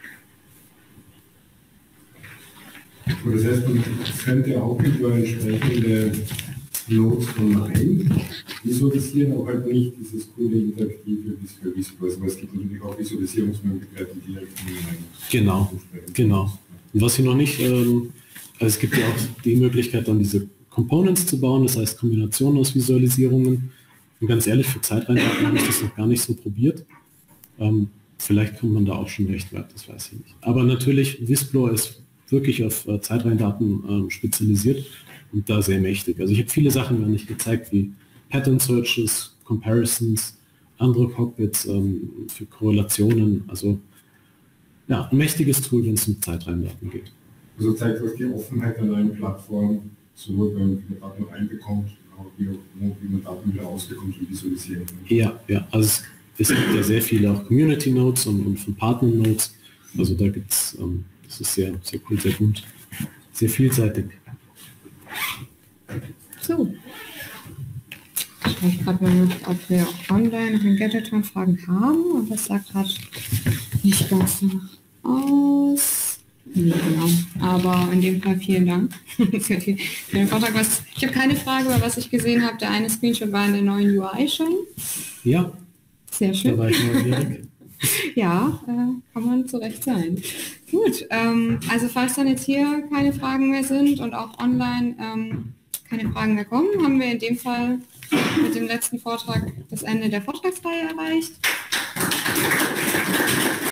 Und das heißt, man könnte auch über entsprechende Notes von NIME visualisieren, aber halt nicht dieses coole interaktive für Visplor. Also es gibt natürlich auch Visualisierungsmöglichkeiten direkt in NIME. Genau, genau. Und was ich noch nicht, ähm, also es gibt ja auch die Möglichkeit, dann diese Components zu bauen, das heißt Kombinationen aus Visualisierungen. Und ganz ehrlich, für Zeitreihendaten habe ich das noch gar nicht so probiert. Ähm, vielleicht kommt man da auch schon recht weit, das weiß ich nicht. Aber natürlich, Visplor ist wirklich auf äh, Zeitreihendaten ähm, spezialisiert und da sehr mächtig. Also ich habe viele Sachen gar nicht gezeigt, wie Pattern Searches, Comparisons, andere Cockpits ähm, für Korrelationen. Also ja, ein mächtiges Tool, wenn es um Zeitreihendaten geht. Also zeigt euch die Offenheit an einer Plattform, sowohl wenn man Daten reinbekommt, auch wie, wie man Daten wieder ausbekommt und visualisieren kann. Ja, ja, also es, es gibt ja sehr viele auch Community Nodes und, und von Partner Nodes. Also da gibt es, ähm, das ist sehr, sehr cool, sehr gut, sehr vielseitig. So. Ich gerade mal, ob wir online noch in Gadgeton Fragen haben, aber es sagt gerade nicht ganz danach aus. Nee, genau. Aber in dem Fall vielen Dank für, die, für den Vortrag. Was, ich habe keine Frage, aber was ich gesehen habe, der eine Screenshot war in der neuen U I schon. Ja. Sehr schön. Da war ich neugierig. Ja, äh, kann man zu Recht sein. Gut, ähm, also falls dann jetzt hier keine Fragen mehr sind und auch online ähm, keine Fragen mehr kommen, haben wir in dem Fall mit dem letzten Vortrag das Ende der Vortragsreihe erreicht.